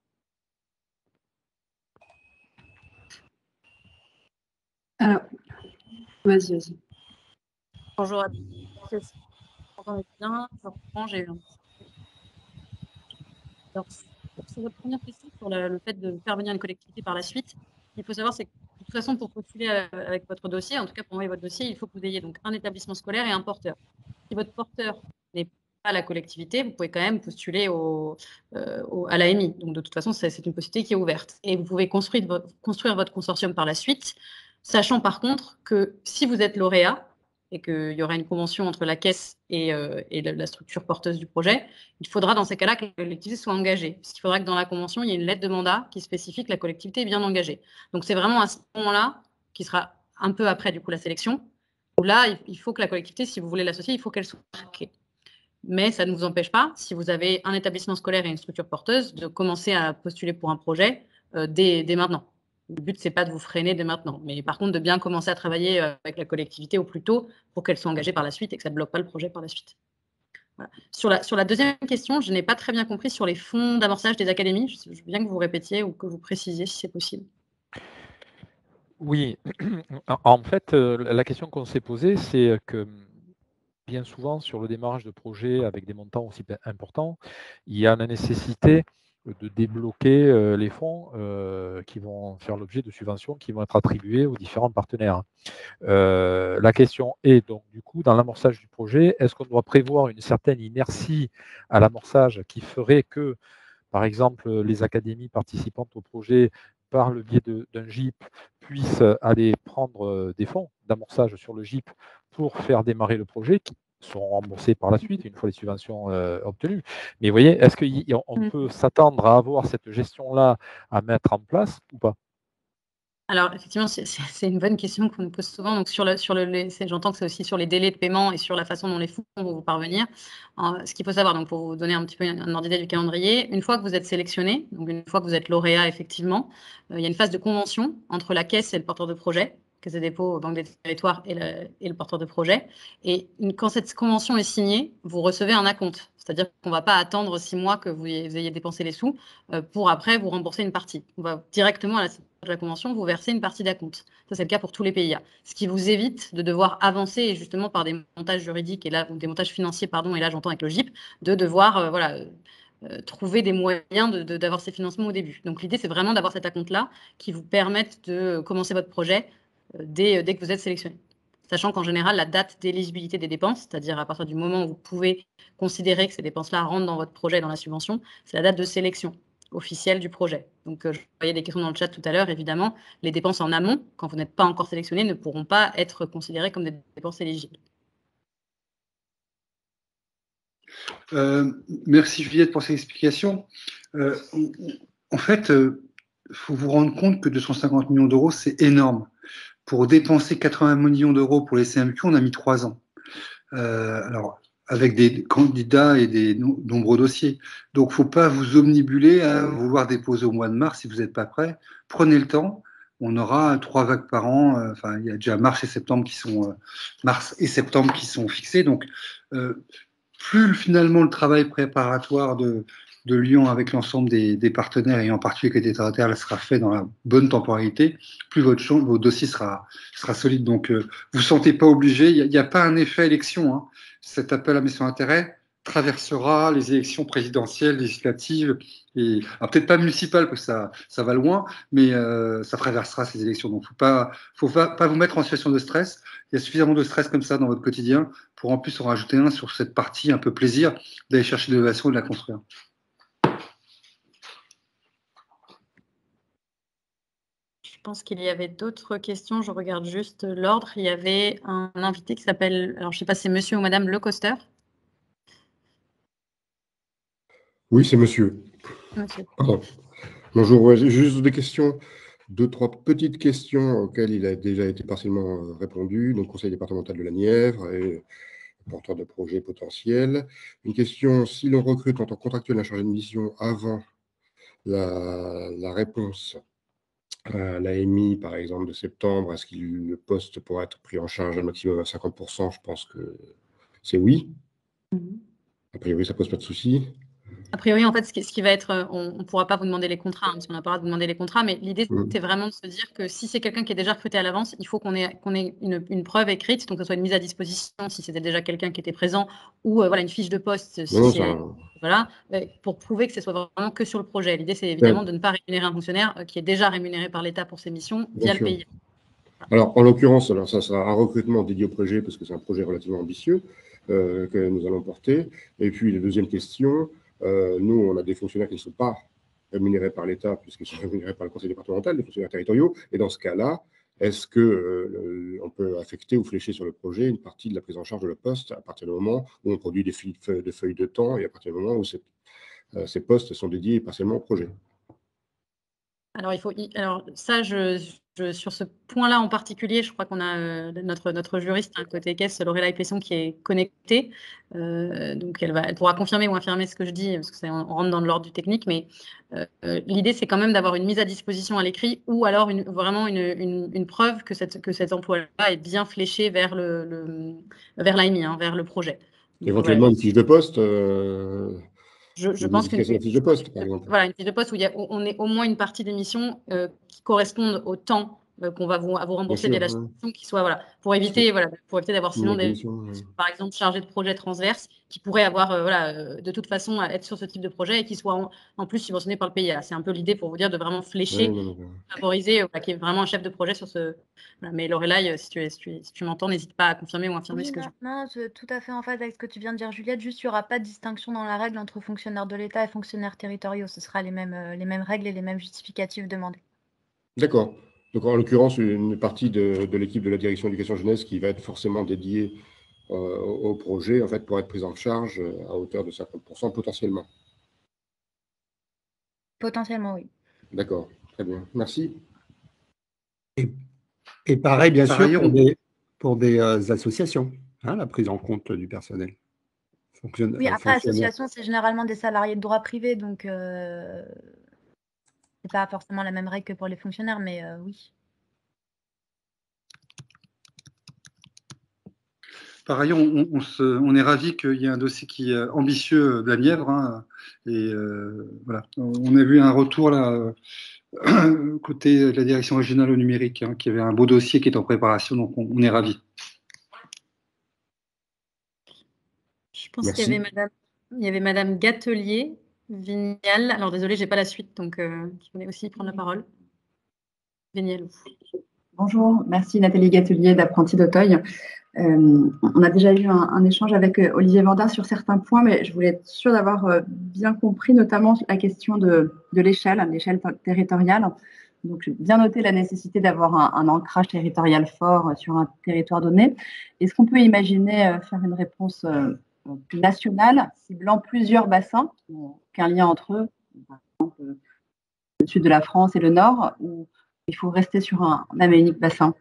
Alors, vas-y. Bonjour à tous. Entendez bien, je reprends, j'ai eu un... Alors, sur votre première question sur le fait de faire venir une collectivité par la suite, il faut savoir, c'est que de toute façon, pour postuler avec votre dossier, en tout cas pour envoyer votre dossier, il faut que vous ayez donc un établissement scolaire et un porteur. Si votre porteur n'est pas la collectivité, vous pouvez quand même postuler à l'AMI. Donc de toute façon, c'est une possibilité qui est ouverte. Et vous pouvez construire votre consortium par la suite, sachant par contre que si vous êtes lauréat, et qu'il y aura une convention entre la caisse et la structure porteuse du projet, il faudra dans ces cas-là que la collectivité soit engagée. Parce qu'il faudra que dans la convention, il y ait une lettre de mandat qui spécifie que la collectivité est bien engagée. Donc c'est vraiment à ce moment-là, qui sera un peu après du coup la sélection, où là, il faut que la collectivité, si vous voulez l'associer, il faut qu'elle soit marquée. Mais ça ne vous empêche pas, si vous avez un établissement scolaire et une structure porteuse, de commencer à postuler pour un projet dès maintenant. Le but, c'est pas de vous freiner dès maintenant, mais par contre, de bien commencer à travailler avec la collectivité au plus tôt pour qu'elle soit engagée par la suite et que ça ne bloque pas le projet par la suite. Voilà. Sur la deuxième question, je n'ai pas très bien compris sur les fonds d'amorçage des académies. Je veux bien que vous répétiez ou que vous précisiez si c'est possible. Oui, en fait, la question qu'on s'est posée, c'est que bien souvent, sur le démarrage de projets avec des montants aussi importants, il y a la nécessité de débloquer les fonds qui vont faire l'objet de subventions qui vont être attribuées aux différents partenaires. La question est donc, du coup, dans l'amorçage du projet, est-ce qu'on doit prévoir une certaine inertie à l'amorçage qui ferait que, par exemple, les académies participantes au projet, par le biais d'un GIP, puissent aller prendre des fonds d'amorçage sur le GIP pour faire démarrer le projet, qui seront remboursés par la suite, une fois les subventions obtenues. Mais vous voyez, est-ce qu'on peut s'attendre à avoir cette gestion-là à mettre en place ou pas? Alors, effectivement, c'est une bonne question qu'on nous pose souvent. Donc, j'entends que c'est aussi sur les délais de paiement et sur la façon dont les fonds vont vous parvenir. Ce qu'il faut savoir, donc, pour vous donner un petit peu un ordre d'idée du calendrier, une fois que vous êtes sélectionné, donc une fois que vous êtes lauréat, effectivement, il y a une phase de convention entre la caisse et le porteur de projet, Caisse des dépôts, Banque des territoires et le porteur de projet. Et quand cette convention est signée, vous recevez un acompte. C'est-à-dire qu'on ne va pas attendre 6 mois que vous ayez dépensé les sous pour après vous rembourser une partie. On va directement à la convention vous verser une partie d'acompte. Ça, c'est le cas pour tous les PIA. Ce qui vous évite de devoir avancer et justement par des montages juridiques et là, ou des montages financiers, pardon, et là j'entends avec le GIP, de devoir trouver des moyens d'avoir ces financements au début. Donc l'idée, c'est vraiment d'avoir cet acompte-là qui vous permette de commencer votre projet dès que vous êtes sélectionné. Sachant qu'en général, la date d'éligibilité des dépenses, c'est-à-dire à partir du moment où vous pouvez considérer que ces dépenses-là rentrent dans votre projet, dans la subvention, c'est la date de sélection officielle du projet. Donc, je voyais des questions dans le chat tout à l'heure. Évidemment, les dépenses en amont, quand vous n'êtes pas encore sélectionné, ne pourront pas être considérées comme des dépenses éligibles. Merci Juliette pour ces explications. En fait, il faut vous rendre compte que 250 millions d'euros, c'est énorme. Pour dépenser 80 millions d'euros pour les CMQ, on a mis 3 ans. Alors, avec des candidats et des nombreux dossiers. Donc, il ne faut pas vous omnibuler à vouloir déposer au mois de mars si vous n'êtes pas prêt. Prenez le temps. On aura 3 vagues par an. Enfin, il y a déjà mars et septembre qui sont fixés. Donc, plus finalement le travail préparatoire de Lyon avec l'ensemble des partenaires et en particulier avec les terres sera fait dans la bonne temporalité, plus votre dossier sera solide. Donc, vous ne vous sentez pas obligé. Il n'y a pas un effet élection. Hein. Cet appel à mission d'intérêt traversera les élections présidentielles, législatives, et peut-être pas municipales parce que ça va loin, mais ça traversera ces élections. Donc, faut pas vous mettre en situation de stress. Il y a suffisamment de stress comme ça dans votre quotidien pour en plus en rajouter un sur cette partie un peu plaisir d'aller chercher l'innovation et de la construire. Je pense qu'il y avait d'autres questions. Je regarde juste l'ordre. Il y avait un invité qui s'appelle, alors je ne sais pas si c'est monsieur ou madame Le Coster. Oui, c'est monsieur. Monsieur. Pardon. Bonjour, ouais, juste des questions, 2-3 petites questions auxquelles il a déjà été partiellement répondu. Donc, conseil départemental de la Nièvre et porteur de projet potentiel. Une question, si l'on recrute en tant que contractuel un chargé de mission avant la réponse à l'AMI, par exemple, de septembre, est-ce que le poste pourra être pris en charge un maximum à 50%? Je pense que c'est oui. A priori, ça ne pose pas de souci. A priori, en fait, ce qui va être, on ne pourra pas vous demander les contrats, parce qu'on n'a pas le droit de vous demander les contrats, mais l'idée, c'est vraiment de se dire que si c'est quelqu'un qui est déjà recruté à l'avance, il faut qu'on ait une preuve écrite, donc que ce soit une mise à disposition si c'était déjà quelqu'un qui était présent, ou une fiche de poste, pour prouver que ce soit vraiment que sur le projet. L'idée, c'est évidemment de ne pas rémunérer un fonctionnaire qui est déjà rémunéré par l'État pour ses missions via le pays. Alors, en l'occurrence, ça sera un recrutement dédié au projet, parce que c'est un projet relativement ambitieux que nous allons porter. Et puis, la deuxième question, nous, on a des fonctionnaires qui ne sont pas rémunérés par l'État, puisqu'ils sont rémunérés par le conseil départemental, des fonctionnaires territoriaux. Et dans ce cas-là, est-ce qu'on peut affecter ou flécher sur le projet une partie de la prise en charge de le poste à partir du moment où on produit des feuilles de temps et à partir du moment où ces postes sont dédiés partiellement au projet? Alors, ça, je sur ce point-là en particulier, je crois qu'on a notre juriste, côté caisse, Lorelai Pesson, qui est connectée. Donc, elle pourra confirmer ou infirmer ce que je dis, parce que on rentre dans l'ordre du technique. Mais l'idée, c'est quand même d'avoir une mise à disposition à l'écrit ou alors vraiment une preuve que cet emploi-là est bien fléché vers l'AMI, vers le projet. Donc, éventuellement, une fiche de poste. Je pense qu'une fiche de poste, par exemple. Voilà, une fiche de poste où on est au moins une partie des missions qui correspondent au temps qu'on va vous rembourser dès la gestion, qui soit pour éviter d'avoir sinon par exemple chargé de projet transverse qui pourrait avoir de toute façon être sur ce type de projet et qui soit en plus subventionné par le pays. C'est un peu l'idée pour vous dire de vraiment flécher, favoriser, qu'il y ait vraiment un chef de projet sur ce. Mais Lorelai, si tu m'entends, n'hésite pas à confirmer ou infirmer ce que je. Non, tout à fait en phase avec ce que tu viens de dire, Juliette. Juste, il n'y aura pas de distinction dans la règle entre fonctionnaires de l'État et fonctionnaires territoriaux. Ce sera les mêmes règles et les mêmes justificatifs demandés. D'accord. Donc, en l'occurrence, une partie de l'équipe de la direction éducation jeunesse qui va être forcément dédiée au projet, en fait, pour être prise en charge à hauteur de 50% potentiellement. Potentiellement, oui. D'accord. Très bien. Merci. Et pareil, bien sûr, pour des associations, la prise en compte du personnel. Oui, après, association, c'est généralement des salariés de droit privé, donc c'est pas forcément la même règle que pour les fonctionnaires, mais oui. Par ailleurs, on est ravis qu'il y ait un dossier qui est ambitieux de la Nièvre. Et voilà, on a vu un retour là côté de la direction régionale au numérique, qui avait un beau dossier qui est en préparation, donc on est ravis. Je pense qu'il y avait Madame Gatelier, Vignal. Alors désolé, j'ai pas la suite, donc qui voulait aussi prendre la parole. Vignal. Bonjour, merci Nathalie Gatelier d'Apprenti d'Auteuil. On a déjà eu un échange avec Olivier Vandin sur certains points, mais je voulais être sûre d'avoir bien compris, notamment la question de l'échelle territoriale. Donc, j'ai bien noté la nécessité d'avoir un ancrage territorial fort sur un territoire donné. Est-ce qu'on peut imaginer faire une réponse plus nationale, ciblant plusieurs bassins, qui n'ont aucun lien entre eux, par exemple le sud de la France et le nord, ou il faut rester sur un même et unique bassin?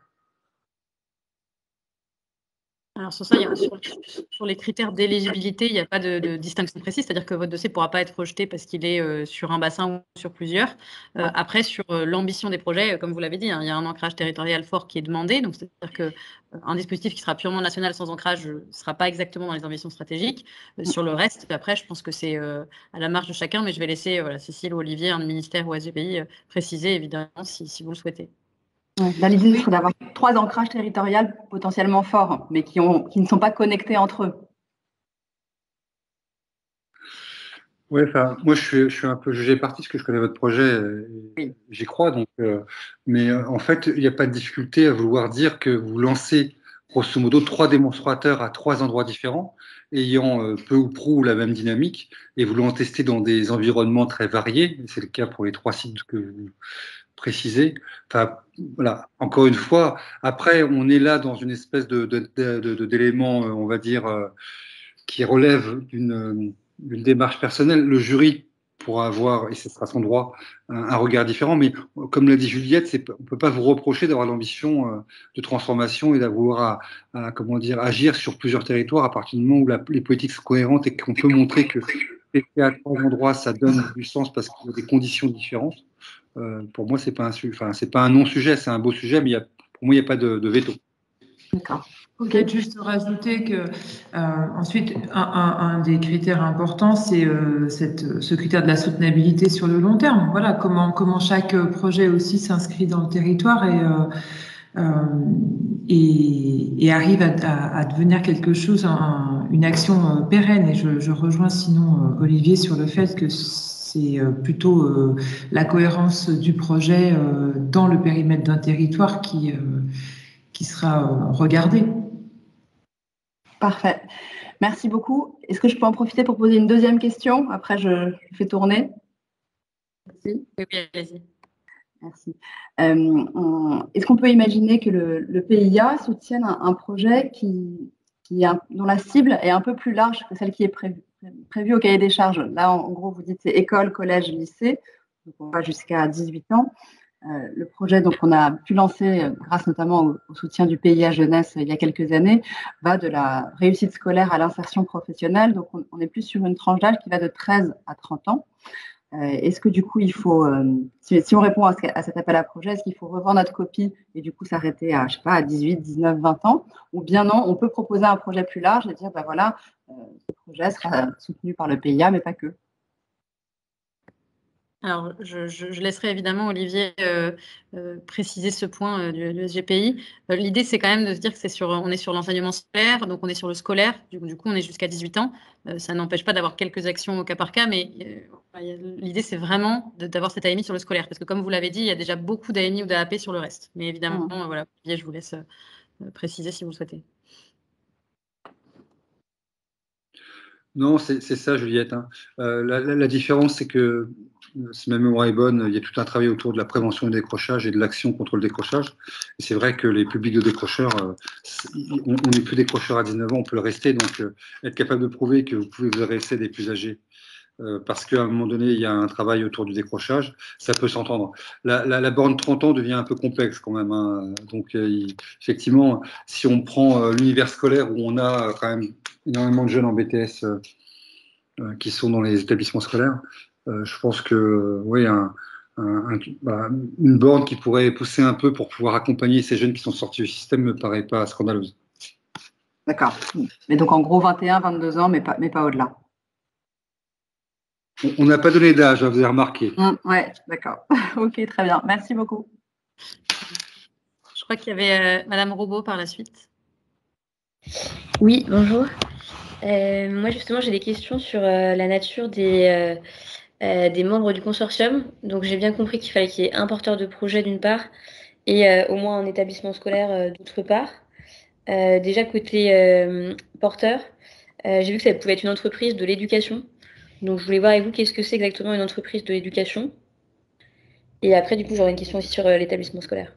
Alors sur ça, sur les critères d'éligibilité, il n'y a pas de distinction précise, c'est-à-dire que votre dossier ne pourra pas être rejeté parce qu'il est sur un bassin ou sur plusieurs. Après, sur l'ambition des projets, comme vous l'avez dit, il y a un ancrage territorial fort qui est demandé, donc c'est-à-dire qu'un dispositif qui sera purement national sans ancrage ne sera pas exactement dans les ambitions stratégiques. Sur le reste, après, je pense que c'est à la marge de chacun, mais je vais laisser Cécile ou Olivier, un ministère ou SGPI, préciser évidemment si vous le souhaitez. L'idée serait d'avoir 3 ancrages territoriaux potentiellement forts, mais qui ne sont pas connectés entre eux. Oui, moi je suis un peu jugé parti parce que je connais votre projet, j'y crois. Donc, mais en fait, il n'y a pas de difficulté à vouloir dire que vous lancez grosso modo 3 démonstrateurs à 3 endroits différents, ayant peu ou prou la même dynamique, et voulant en tester dans des environnements très variés. C'est le cas pour les 3 sites que vous précisez. Enfin, voilà. Encore une fois, après, on est là dans une espèce d'élément, on va dire, qui relève d'une démarche personnelle. Le jury pourra avoir, et ce sera son droit, un regard différent. Mais comme l'a dit Juliette, on ne peut pas vous reprocher d'avoir l'ambition de transformation et d'avoir comment dire, agir sur plusieurs territoires à partir du moment où les politiques sont cohérentes et qu'on peut montrer que à 3 endroits, ça donne du sens parce qu'il y a des conditions différentes. Pour moi, c'est pas un non-sujet, c'est un beau sujet, mais pour moi, il n'y a pas de veto. D'accord. Peut-être juste rajouter que ensuite, un des critères importants, c'est ce critère de la soutenabilité sur le long terme. Voilà, comment chaque projet aussi s'inscrit dans le territoire et arrive à devenir quelque chose, une action pérenne. Et je rejoins sinon Olivier sur le fait que c'est plutôt la cohérence du projet dans le périmètre d'un territoire qui sera regardée. Parfait. Merci beaucoup. Est-ce que je peux en profiter pour poser une deuxième question? Après, je fais tourner. Merci. Oui, allez-y. Merci. Est-ce qu'on peut imaginer que le PIA soutienne un projet dont la cible est un peu plus large que celle qui est prévue au cahier des charges? Là, en gros, vous dites c'est école, collège, lycée, donc on va jusqu'à 18 ans. Le projet qu'on a pu lancer grâce notamment au soutien du PIA Jeunesse il y a quelques années va de la réussite scolaire à l'insertion professionnelle. Donc, on est plus sur une tranche d'âge qui va de 13 à 30 ans. Est-ce que du coup, il faut, si on répond à cet appel à projet, est-ce qu'il faut revendre notre copie et du coup s'arrêter à, je sais pas, à 18, 19, 20 ans? Ou bien non, on peut proposer un projet plus large et dire, voilà, ce projet sera soutenu par le PIA, mais pas que. Alors, je laisserai évidemment Olivier préciser ce point du SGPI. L'idée, c'est quand même de se dire que on est sur l'enseignement scolaire, donc on est sur le scolaire. Du coup, on est jusqu'à 18 ans. Ça n'empêche pas d'avoir quelques actions au cas par cas, mais l'idée, c'est vraiment d'avoir cette AMI sur le scolaire. Parce que comme vous l'avez dit, il y a déjà beaucoup d'AMI ou d'AAP sur le reste. Mais évidemment, voilà, Olivier, je vous laisse préciser si vous le souhaitez. Non, c'est ça, Juliette. La différence, c'est que, si ma mémoire est bonne, il y a tout un travail autour de la prévention du décrochage et de l'action contre le décrochage. Et c'est vrai que les publics de décrocheurs, on n'est plus décrocheur à 19 ans, on peut le rester. Donc, être capable de prouver que vous pouvez vous adresser des plus âgés, parce qu'à un moment donné, il y a un travail autour du décrochage, ça peut s'entendre. La borne 30 ans devient un peu complexe quand même. Donc, effectivement, si on prend l'univers scolaire où on a quand même énormément de jeunes en BTS qui sont dans les établissements scolaires, je pense que oui, une borne qui pourrait pousser un peu pour pouvoir accompagner ces jeunes qui sont sortis du système me paraît pas scandaleuse. D'accord. Mais donc en gros 21, 22 ans, mais pas au-delà. On n'a pas donné d'âge, vous avez remarqué. Ouais, d'accord. Ok, très bien. Merci beaucoup. Je crois qu'il y avait Madame Robot par la suite. Oui, bonjour. Moi, justement, j'ai des questions sur la nature des membres du consortium. Donc, j'ai bien compris qu'il fallait qu'il y ait un porteur de projet d'une part et au moins un établissement scolaire d'autre part. Déjà, côté porteur, j'ai vu que ça pouvait être une entreprise de l'éducation. Donc, je voulais voir avec vous qu'est-ce que c'est exactement une entreprise de l'éducation. Et après, du coup, j'aurais une question aussi sur l'établissement scolaire.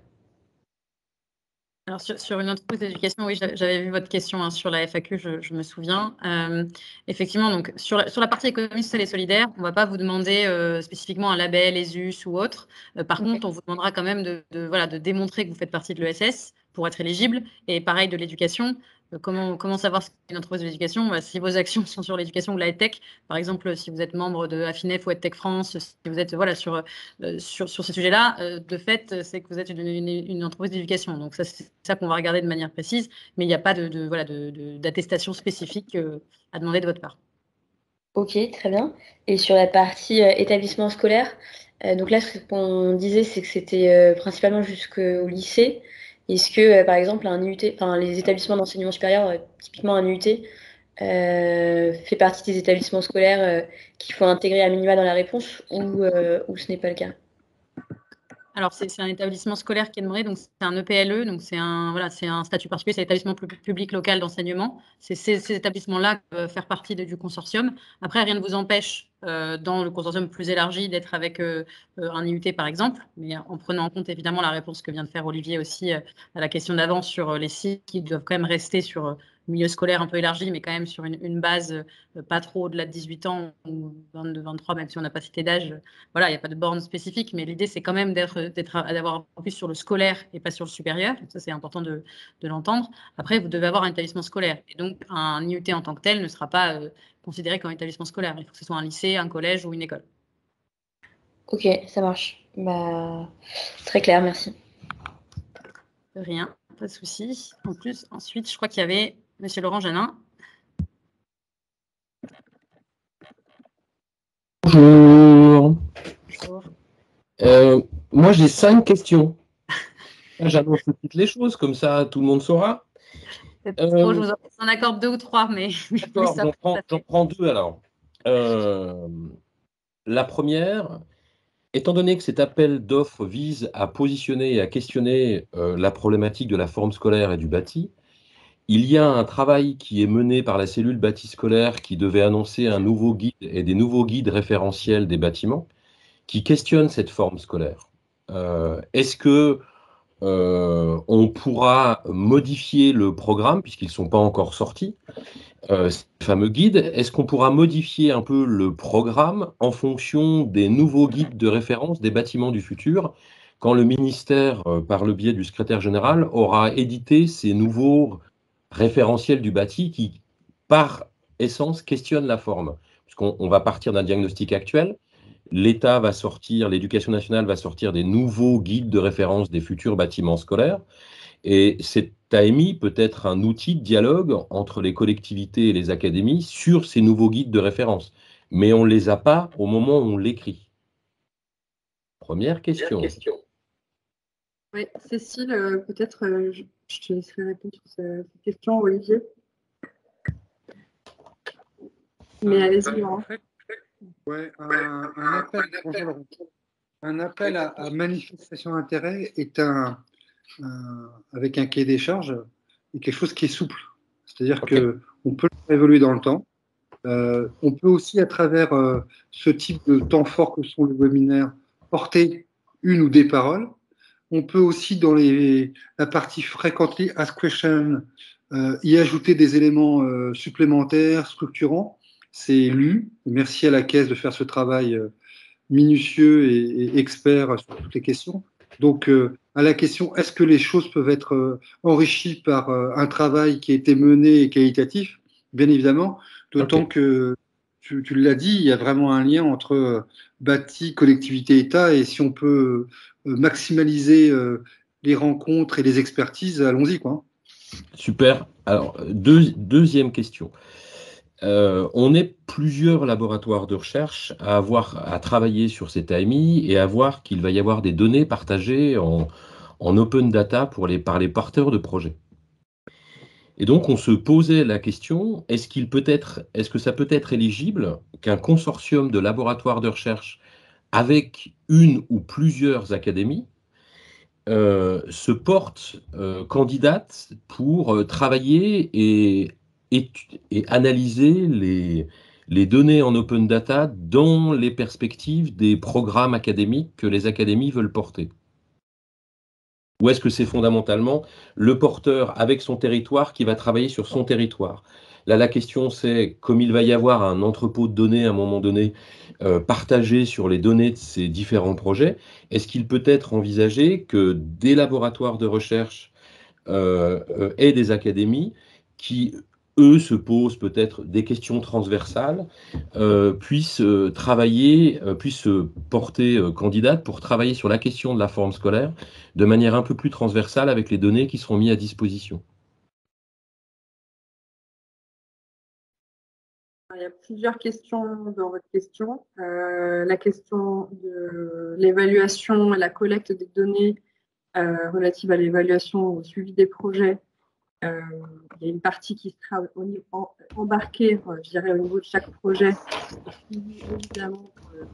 Alors, sur une entreprise d'éducation, oui, j'avais vu votre question sur la FAQ, je me souviens. Effectivement, donc, sur la partie économie sociale et solidaire, on ne va pas vous demander spécifiquement un label ESUS ou autre. Par contre, on vous demandera quand même de démontrer que vous faites partie de l'ESS pour être éligible. Et pareil, de l'éducation. Comment savoir ce qu'est une entreprise de l'éducation? Si vos actions sont sur l'éducation ou la EdTech, par exemple, si vous êtes membre de Afinef ou EdTech France, si vous êtes sur ce sujet-là, de fait, c'est que vous êtes une entreprise d'éducation. Donc, c'est ça qu'on va regarder de manière précise, mais il n'y a pas d'attestation spécifique à demander de votre part. Ok, très bien. Et sur la partie établissement scolaire, donc là, ce qu'on disait, c'est que c'était principalement jusqu'au lycée. Est-ce que, par exemple, un IUT, les établissements d'enseignement supérieur, typiquement un IUT, fait partie des établissements scolaires qu'il faut intégrer à minima dans la réponse ou ce n'est pas le cas? Alors, c'est un établissement scolaire qui est demandé, donc c'est un EPLE, donc c'est un statut particulier, c'est l'établissement public local d'enseignement. C'est ces établissements-là qui peuvent faire partie du consortium. Après, rien ne vous empêche, dans le consortium plus élargi, d'être avec un IUT, par exemple, mais en prenant en compte évidemment la réponse que vient de faire Olivier aussi à la question d'avant sur les sites qui doivent quand même rester sur milieu scolaire un peu élargi, mais quand même sur une base pas trop au-delà de 18 ans ou 22, 23, même si on n'a pas cité d'âge. Voilà, il n'y a pas de borne spécifique, mais l'idée, c'est quand même d'avoir plus sur le scolaire et pas sur le supérieur. Donc ça, c'est important de l'entendre. Après, vous devez avoir un établissement scolaire. Et donc, un IUT en tant que tel ne sera pas considéré comme un établissement scolaire. Il faut que ce soit un lycée, un collège ou une école. Ok, ça marche. Très clair, merci. De rien, pas de souci. En plus, ensuite, je crois qu'il y avait Monsieur Laurent Janin. Bonjour. Moi, j'ai 5 questions. J'annonce toutes les choses, comme ça, tout le monde saura. Je vous en accorde 2 ou 3, mais... D'accord, j'en prends 2 alors. La première, étant donné que cet appel d'offres vise à positionner et à questionner la problématique de la forme scolaire et du bâti, il y a un travail qui est mené par la cellule bâti scolaire qui devait annoncer un nouveau guide et des nouveaux guides référentiels des bâtiments qui questionnent cette forme scolaire. Est-ce que on pourra modifier le programme, puisqu'ils ne sont pas encore sortis, ces fameux guides? Est-ce qu'on pourra modifier un peu le programme en fonction des nouveaux guides de référence des bâtiments du futur quand le ministère, par le biais du secrétaire général, aura édité ces nouveaux référentiels du bâti qui, par essence, questionnent la forme. Puisqu'on va partir d'un diagnostic actuel, l'État va sortir, l'Éducation nationale va sortir des nouveaux guides de référence des futurs bâtiments scolaires. Et cet AMI peut être un outil de dialogue entre les collectivités et les académies sur ces nouveaux guides de référence. Mais on ne les a pas au moment où on l'écrit. Première question. Oui, Cécile, peut-être je te laisserai répondre sur cette question, Olivier. Mais allez-y, Laurent. Ouais, un appel à manifestation d'intérêt est avec un cahier des charges et quelque chose qui est souple. C'est-à-dire qu'on peut évoluer dans le temps. On peut aussi, à travers ce type de temps fort que sont les webinaires, porter une ou des paroles. On peut aussi, dans la partie Frequently Asked Questions, y ajouter des éléments supplémentaires, structurants. C'est lu. Merci à la Caisse de faire ce travail minutieux et expert sur toutes les questions. Donc, à la question, est-ce que les choses peuvent être enrichies par un travail qui a été mené et qualitatif? Bien évidemment, d'autant que, tu l'as dit, il y a vraiment un lien entre bâti, collectivité, État, et si on peut maximaliser les rencontres et les expertises, allons-y, quoi. Super. Alors, deuxième question. On est plusieurs laboratoires de recherche à travailler sur cet AMI et à voir qu'il va y avoir des données partagées en open data par les porteurs de projets. Et donc, on se posait la question, est-ce que ça peut être éligible qu'un consortium de laboratoires de recherche avec une ou plusieurs académies se porte candidate pour travailler et analyser les données en open data dans les perspectives des programmes académiques que les académies veulent porter? Ou est-ce que c'est fondamentalement le porteur avec son territoire qui va travailler sur son territoire? Là, la question, c'est, comme il va y avoir un entrepôt de données à un moment donné partagé sur les données de ces différents projets, est-ce qu'il peut être envisagé que des laboratoires de recherche et des académies qui, eux, se posent peut-être des questions transversales, puissent travailler, puissent se porter candidate pour travailler sur la question de la forme scolaire de manière un peu plus transversale avec les données qui seront mises à disposition? Il y a plusieurs questions dans votre question. La question de l'évaluation et la collecte des données relatives à l'évaluation au suivi des projets. Il y a une partie qui sera embarquée, je dirais, au niveau de chaque projet, évidemment,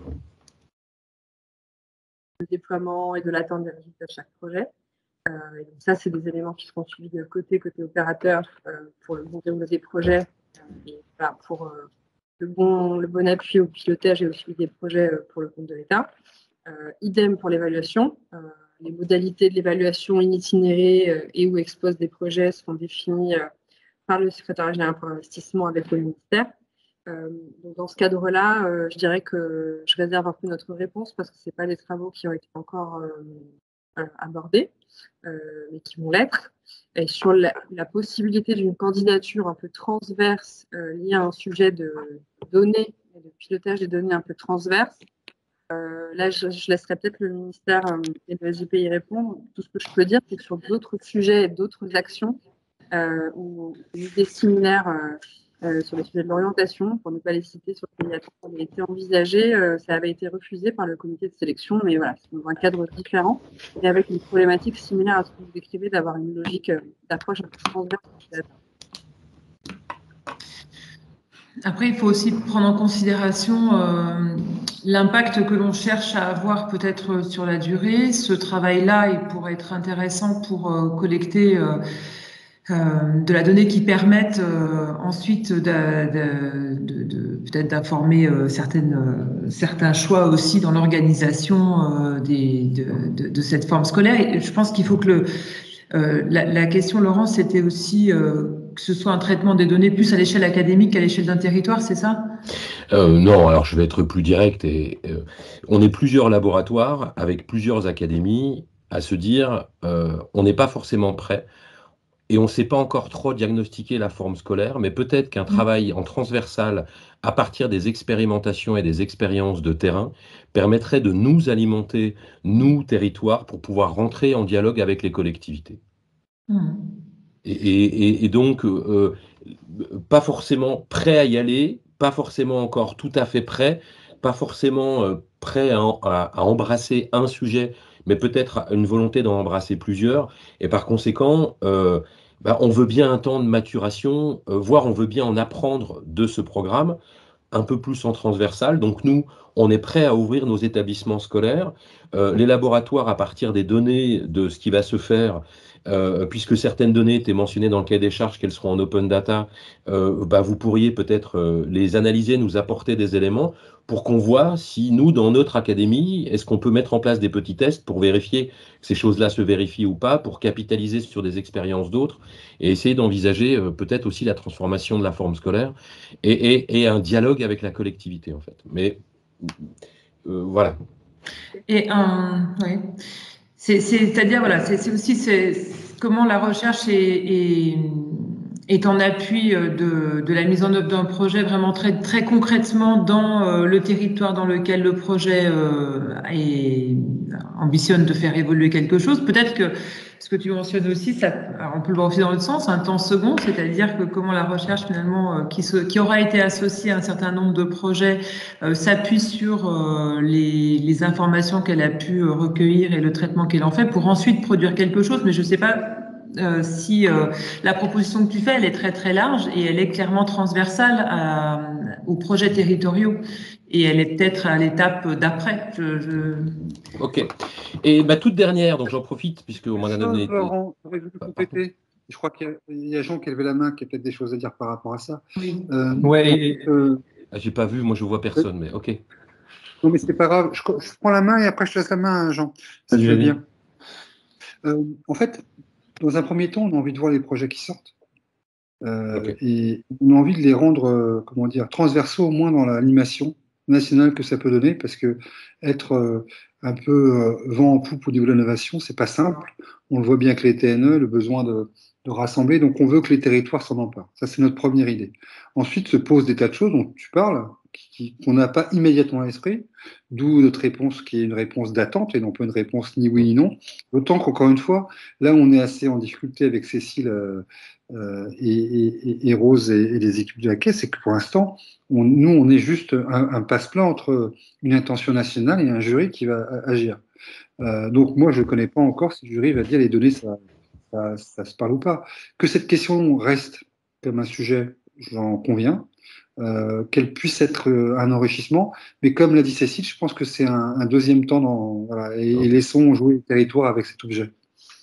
le déploiement et de l'attente des résultats de chaque projet. Et donc ça, c'est des éléments qui seront suivis de côté opérateur pour le bon déroulé des projets, et voilà, pour le bon appui au pilotage et au suivi des projets pour le compte de l'État. Idem pour l'évaluation. Les modalités de l'évaluation itinérée et ou expose des projets seront définies par le secrétaire général pour l'investissement avec le ministère. Donc dans ce cadre-là, je dirais que je réserve un peu notre réponse parce que ce n'est pas des travaux qui ont été encore abordés, mais qui vont l'être. Et sur la possibilité d'une candidature un peu transverse liée à un sujet de données et de pilotage des données un peu transverse, là, je laisserai peut-être le ministère et le SGP y répondre. Tout ce que je peux dire, c'est que sur d'autres sujets et d'autres actions où des idées similaires sur les sujets de l'orientation, pour ne pas les citer, sur le pays avaient été envisagées, ça avait été refusé par le comité de sélection, mais voilà, c'est dans un cadre différent et avec une problématique similaire à ce que vous décrivez, d'avoir une logique d'approche un peu transverse. Après, il faut aussi prendre en considération l'impact que l'on cherche à avoir peut-être sur la durée. Ce travail-là, il pourrait être intéressant pour collecter de la donnée qui permette ensuite peut-être d'informer certains choix aussi dans l'organisation de cette forme scolaire. Et je pense qu'il faut que la question, Laurent, c'était aussi que ce soit un traitement des données plus à l'échelle académique qu'à l'échelle d'un territoire, c'est ça? Non, alors je vais être plus direct. On est plusieurs laboratoires avec plusieurs académies à se dire on n'est pas forcément prêt et on ne sait pas encore trop diagnostiquer la forme scolaire, mais peut-être qu'un travail en transversal à partir des expérimentations et des expériences de terrain permettrait de nous alimenter, nous, territoires, pour pouvoir rentrer en dialogue avec les collectivités. Et donc, pas forcément prêt à y aller, pas forcément encore tout à fait prêt, pas forcément prêt à embrasser un sujet, mais peut-être une volonté d'en embrasser plusieurs. Et par conséquent, on veut bien un temps de maturation, voire on veut bien en apprendre de ce programme, un peu plus en transversal. Donc nous, on est prêt à ouvrir nos établissements scolaires. Les laboratoires, à partir des données de ce qui va se faire, puisque certaines données étaient mentionnées dans le cahier des charges, qu'elles seront en open data, vous pourriez peut-être les analyser, nous apporter des éléments pour qu'on voit si nous, dans notre académie, est-ce qu'on peut mettre en place des petits tests pour vérifier que ces choses-là se vérifient ou pas, pour capitaliser sur des expériences d'autres et essayer d'envisager peut-être aussi la transformation de la forme scolaire et un dialogue avec la collectivité, en fait. Mais voilà. Et oui. C'est-à-dire, voilà, c'est aussi comment la recherche est en appui de la mise en œuvre d'un projet vraiment très, très concrètement dans le territoire dans lequel le projet ambitionne de faire évoluer quelque chose. Peut-être que ce que tu mentionnes aussi, on peut le voir aussi dans l'autre sens, un temps second, c'est-à-dire que comment la recherche finalement, qui aura été associée à un certain nombre de projets, s'appuie sur les informations qu'elle a pu recueillir et le traitement qu'elle en fait pour ensuite produire quelque chose. Mais je ne sais pas si la proposition que tu fais, elle est très très large et elle est clairement transversale aux projets territoriaux. Et elle est peut-être à l'étape d'après. Ok. Et ma toute dernière, donc j'en profite, puisque on m'en a donné. Laurent, j'aurais voulu compléter. Je crois qu'il y a Jean qui a levé la main, qui a peut-être des choses à dire par rapport à ça. Oui. J'ai pas vu, moi je vois personne, mais ok. Non, mais c'est pas grave. Je prends la main et après je te laisse la main, Jean. Si tu veux bien. En fait, dans un premier temps, on a envie de voir les projets qui sortent. Et on a envie de les rendre, transversaux au moins dans l'animation nationale que ça peut donner, parce que être un peu vent en poupe au niveau de l'innovation, c'est pas simple. On le voit bien avec les TNE, le besoin de rassembler. Donc, on veut que les territoires s'en emparent. Ça, c'est notre première idée. Ensuite, se posent des tas de choses dont tu parles, qu'on n'a pas immédiatement à l'esprit, d'où notre réponse qui est une réponse d'attente et non pas une réponse ni oui ni non. D'autant qu'encore une fois, là, on est assez en difficulté avec Cécile et Rose et les équipes de la Caisse, c'est que pour l'instant, nous, on est juste un passe-plat entre une intention nationale et un jury qui va agir. Donc, moi, je ne connais pas encore si le jury va dire les données, ça se parle ou pas. Que cette question reste comme un sujet, j'en conviens, qu'elle puisse être un enrichissement, mais comme l'a dit Cécile, je pense que c'est un deuxième temps et laissons jouer le territoire avec cet objet.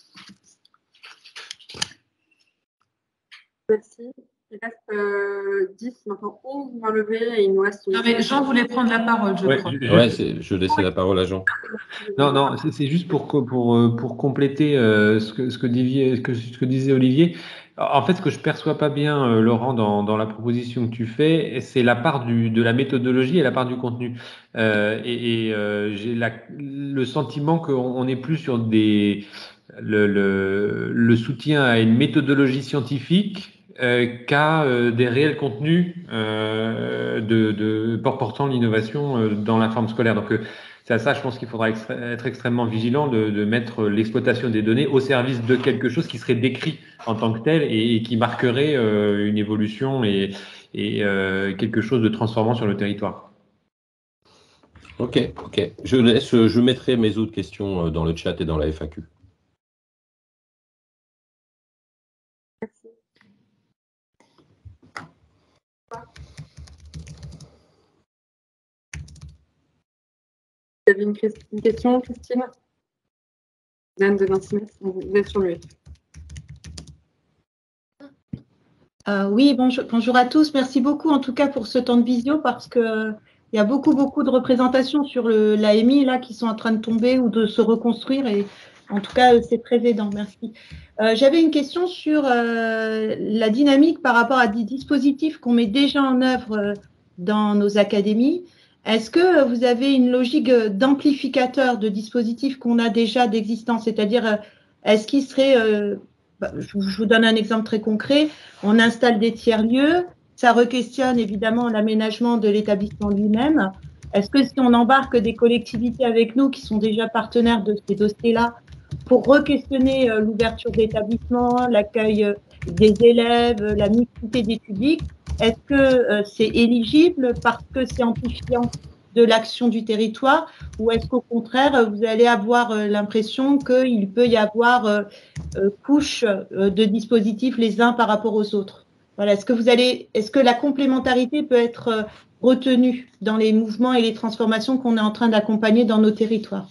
Merci. Il reste 10, maintenant 11 mains levées et il nous reste... Non, mais Jean voulait prendre la parole, je crois. Je laissais la parole à Jean. Non, c'est juste pour compléter ce que disait Olivier. En fait, ce que je perçois pas bien, Laurent, dans la proposition que tu fais, c'est la part de la méthodologie et la part du contenu. J'ai le sentiment qu'on n'est plus sur le soutien à une méthodologie scientifique qu'à des réels contenus portant l'innovation dans la forme scolaire. Donc, c'est à ça, je pense qu'il faudra être extrêmement vigilant de mettre l'exploitation des données au service de quelque chose qui serait décrit en tant que tel et qui marquerait une évolution et quelque chose de transformant sur le territoire. Ok. Je mettrai mes autres questions dans le chat et dans la FAQ. Vous avez une question, Christine? Diane de Vinci-Metz, vous êtes sur lui. Oui, bonjour à tous. Merci beaucoup en tout cas pour ce temps de visio parce que il y a beaucoup de représentations sur l'AMI là qui sont en train de tomber ou de se reconstruire et en tout cas c'est très aidant. Merci. J'avais une question sur la dynamique par rapport à des dispositifs qu'on met déjà en œuvre dans nos académies. Est-ce que vous avez une logique d'amplificateur de dispositifs qu'on a déjà d'existence? C'est-à-dire, est-ce qu'il serait, je vous donne un exemple très concret, on installe des tiers-lieux, ça re-questionne évidemment l'aménagement de l'établissement lui-même. Est-ce que si on embarque des collectivités avec nous qui sont déjà partenaires de ces dossiers-là, pour re-questionner l'ouverture d'établissements, l'accueil des élèves, la mixité des publics, est-ce que c'est éligible parce que c'est amplifiant de l'action du territoire, ou est-ce qu'au contraire, vous allez avoir l'impression qu'il peut y avoir couches de dispositifs les uns par rapport aux autres? Voilà, est-ce que la complémentarité peut être retenue dans les mouvements et les transformations qu'on est en train d'accompagner dans nos territoires?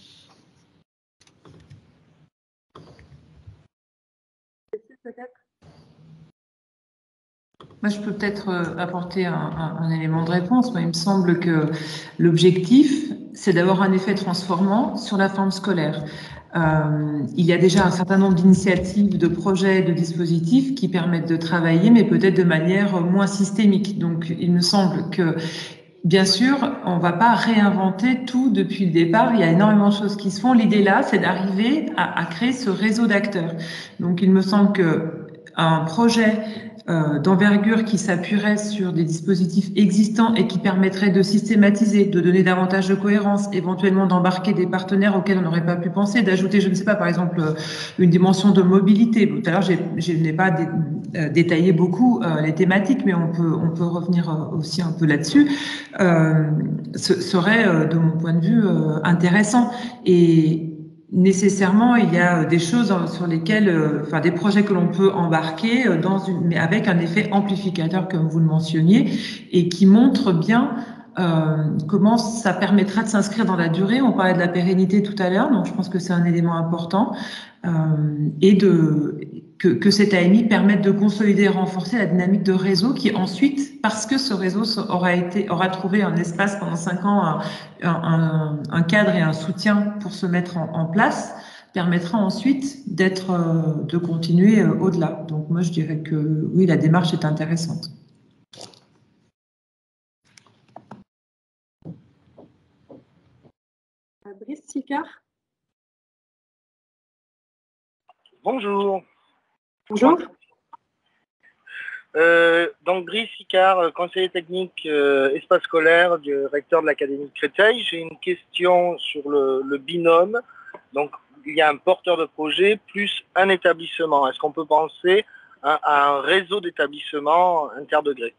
Moi, je peux peut-être apporter un élément de réponse. Moi, il me semble que l'objectif, c'est d'avoir un effet transformant sur la forme scolaire. Il y a déjà un certain nombre d'initiatives, de projets, de dispositifs qui permettent de travailler, mais peut-être de manière moins systémique. Donc, il me semble que, bien sûr, on ne va pas réinventer tout depuis le départ. Il y a énormément de choses qui se font. L'idée là, c'est d'arriver à créer ce réseau d'acteurs. Donc, il me semble qu'un projet d'envergure qui s'appuierait sur des dispositifs existants et qui permettrait de systématiser, de donner davantage de cohérence, éventuellement d'embarquer des partenaires auxquels on n'aurait pas pu penser, d'ajouter, je ne sais pas, par exemple, une dimension de mobilité. Tout à l'heure, je n'ai pas détaillé beaucoup les thématiques, mais on peut revenir aussi un peu là-dessus. Serait, de mon point de vue, intéressant. Et nécessairement, il y a des choses sur lesquelles, enfin, des projets que l'on peut embarquer mais avec un effet amplificateur, comme vous le mentionniez, et qui montre bien comment ça permettra de s'inscrire dans la durée. On parlait de la pérennité tout à l'heure, donc je pense que c'est un élément important, et que cette AMI permette de consolider et renforcer la dynamique de réseau qui ensuite, parce que ce réseau aura trouvé un espace pendant 5 ans, un cadre et un soutien pour se mettre en place, permettra ensuite de continuer au-delà. Donc moi je dirais que oui, la démarche est intéressante. Brice Sicard. Bonjour. Bonjour. Donc Brice Sicard, conseiller technique espace scolaire du recteur de l'Académie de Créteil. J'ai une question sur le binôme. Donc il y a un porteur de projet plus un établissement. Est-ce qu'on peut penser à un réseau d'établissements interdegrés?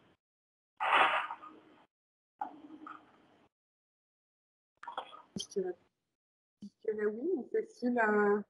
Je dirais oui, mais Cécile.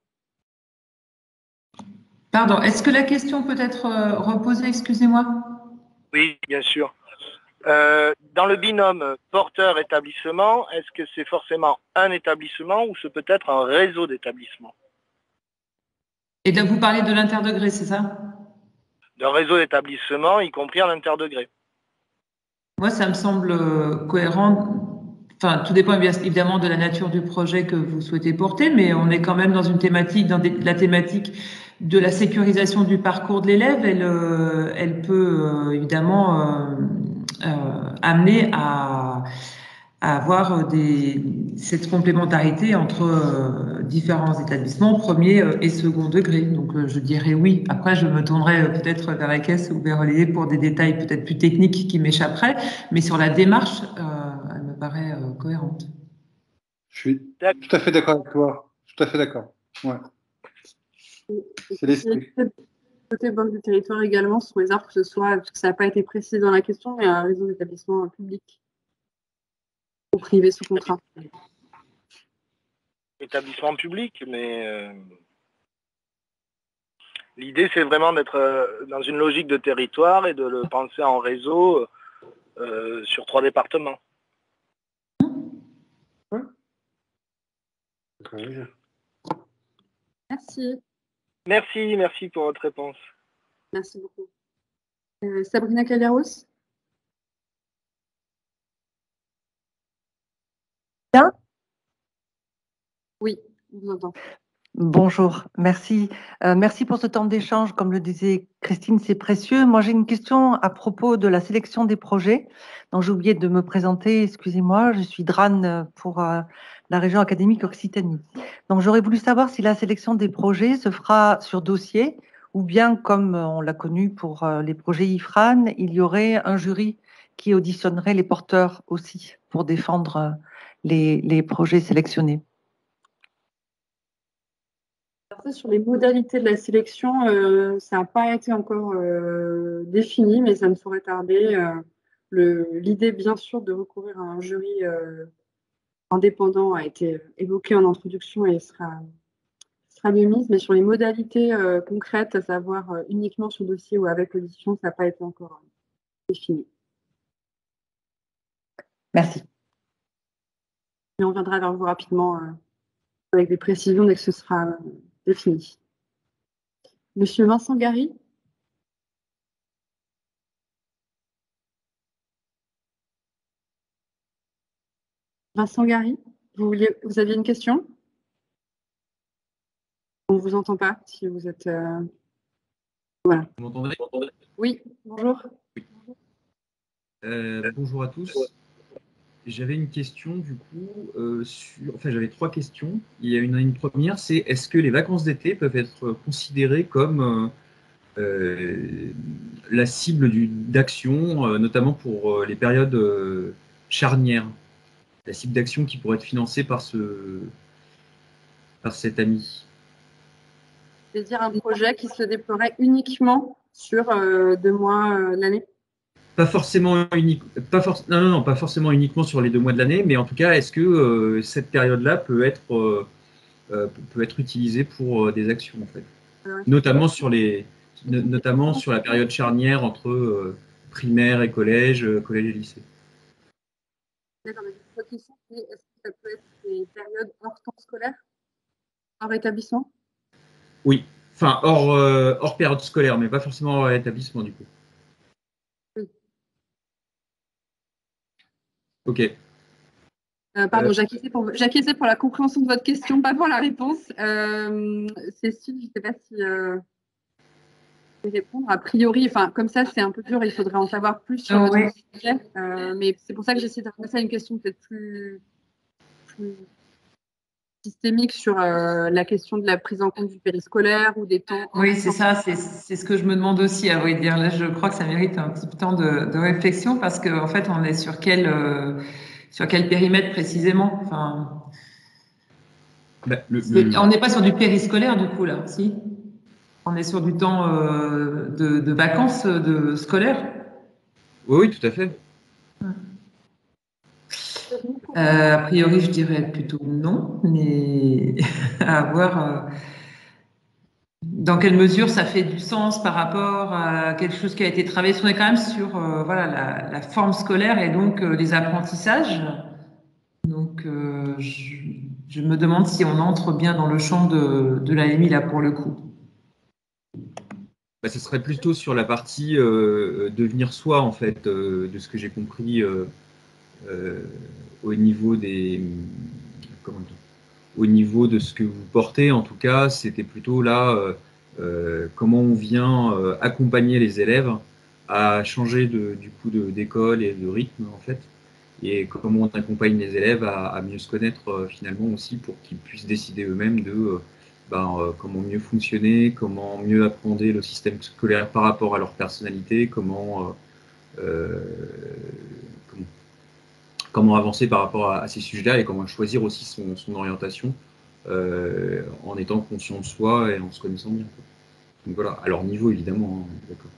Pardon, est-ce que la question peut être reposée, excusez-moi? Oui, bien sûr. Dans le binôme porteur-établissement, est-ce que c'est forcément un établissement ou c'est peut-être un réseau d'établissements? Et donc vous parlez de l'interdegré, c'est ça? D'un réseau d'établissements, y compris en interdegré. Moi, ça me semble cohérent. Enfin, tout dépend évidemment de la nature du projet que vous souhaitez porter, mais on est quand même dans une thématique, la thématique de la sécurisation du parcours de l'élève. Elle peut évidemment amener à avoir cette complémentarité entre différents établissements, premier et second degré. Donc, je dirais oui. Après, je me tournerai peut-être vers la caisse ou vers Olivier pour des détails peut-être plus techniques qui m'échapperaient, mais sur la démarche, elle me paraît cohérente. Je suis tout à fait d'accord avec toi. Tout à fait d'accord. Ouais. C'est l'esprit. Côté banque du territoire également, sous réserve que ce soit, parce que ça n'a pas été précisé dans la question, mais un réseau d'établissements publics ou privés sous contrat. Établissement public, mais l'idée c'est vraiment d'être dans une logique de territoire et de le penser en réseau sur 3 départements. Merci. Merci pour votre réponse. Merci beaucoup. Sabrina Caliaros. Bien. Oui, on vous entend. Bonjour, merci. Merci pour ce temps d'échange. Comme le disait Christine, c'est précieux. Moi, j'ai une question à propos de la sélection des projets. Donc, j'ai oublié de me présenter, excusez-moi. Je suis Dran pour la région académique Occitanie. Donc, j'aurais voulu savoir si la sélection des projets se fera sur dossier ou bien, comme on l'a connu pour les projets IFRAN, il y aurait un jury qui auditionnerait les porteurs aussi pour défendre les projets sélectionnés. Alors, sur les modalités de la sélection, ça n'a pas été encore défini, mais ça ne saurait tarder. L'idée, bien sûr, de recourir à un jury indépendant a été évoquée en introduction et sera de mise, mais sur les modalités concrètes, à savoir uniquement sur dossier ou avec audition, ça n'a pas été encore défini. Merci. Mais on viendra vers vous rapidement avec des précisions dès que ce sera défini. Monsieur Vincent Gary. Vincent Gary, vous aviez une question? On ne vous entend pas si vous êtes... Voilà. Vous m'entendez? Oui, bonjour. Oui. Bonjour à tous. J'avais une question du coup enfin j'avais 3 questions. Il y a une première, c'est est-ce que les vacances d'été peuvent être considérées comme la cible d'action, notamment pour les périodes charnières, la cible d'action qui pourrait être financée par cet ami? C'est-à-dire un projet qui se déploierait uniquement sur 2 mois de l'année? Pas forcément pas forcément uniquement sur les 2 mois de l'année, mais en tout cas, est-ce que cette période-là peut être utilisée pour des actions en fait, notamment sur la période charnière entre primaire et collège et lycée. D'accord, mais votre question, c'est est-ce que ça peut être des périodes hors temps scolaire, hors établissement? Oui, enfin hors période scolaire, mais pas forcément hors établissement du coup. Oui. Ok. Pardon, j'acquiesçais pour la compréhension de votre question, pas pour la réponse. Cécile, je ne sais pas si je vais répondre. A priori, enfin, comme ça, c'est un peu dur, il faudrait en savoir plus sur le sujet. Mais c'est pour ça que j'essaie de repasser à une question peut-être plus systémique sur la question de la prise en compte du périscolaire ou des temps. Oui, c'est ça, c'est ce que je me demande aussi, à vrai dire. Là, je crois que ça mérite un petit temps de réflexion parce qu'en fait, on est sur quel périmètre précisément? Enfin, on n'est pas sur du périscolaire du coup, là, si? On est sur du temps de vacances scolaires? Oui, tout à fait. A priori, je dirais plutôt non, mais à voir dans quelle mesure ça fait du sens par rapport à quelque chose qui a été travaillé. On est quand même sur voilà, la forme scolaire et donc les apprentissages. Donc, je me demande si on entre bien dans le champ de l'AMI là pour le coup. Ce serait plutôt sur la partie devenir soi, en fait, de ce que j'ai compris au niveau au niveau de ce que vous portez. En tout cas, c'était plutôt là comment on vient accompagner les élèves à changer du coup d'école et de rythme, en fait, et comment on accompagne les élèves à mieux se connaître finalement aussi pour qu'ils puissent décider eux-mêmes de comment mieux fonctionner, comment mieux appréhender le système scolaire par rapport à leur personnalité, comment avancer par rapport à ces sujets-là et comment choisir aussi son orientation en étant conscient de soi et en se connaissant bien. Donc voilà, à leur niveau évidemment, hein, d'accord.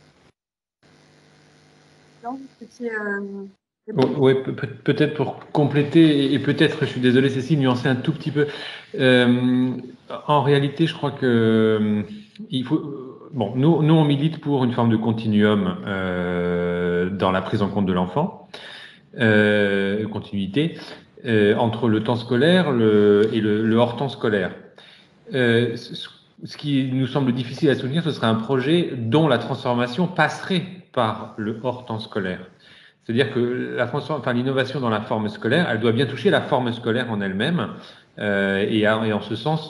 Oui, peut-être pour compléter, et peut-être, je suis désolé Cécile, nuancer un tout petit peu. En réalité, je crois que il faut. Bon, nous, on milite pour une forme de continuum dans la prise en compte de l'enfant, continuité entre le temps scolaire et le hors temps scolaire. Ce qui nous semble difficile à soutenir, ce serait un projet dont la transformation passerait par le hors temps scolaire. C'est-à-dire que l'innovation dans la forme scolaire, elle doit bien toucher la forme scolaire en elle-même. Et en ce sens,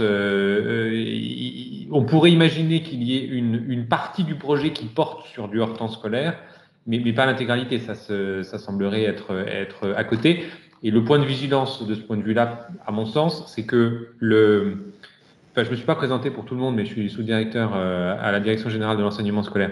on pourrait imaginer qu'il y ait une partie du projet qui porte sur du hors temps scolaire, mais pas l'intégralité. Ça semblerait être à côté. Et le point de vigilance de ce point de vue-là, à mon sens, c'est que je ne me suis pas présenté pour tout le monde, mais je suis sous-directeur à la Direction générale de l'enseignement scolaire.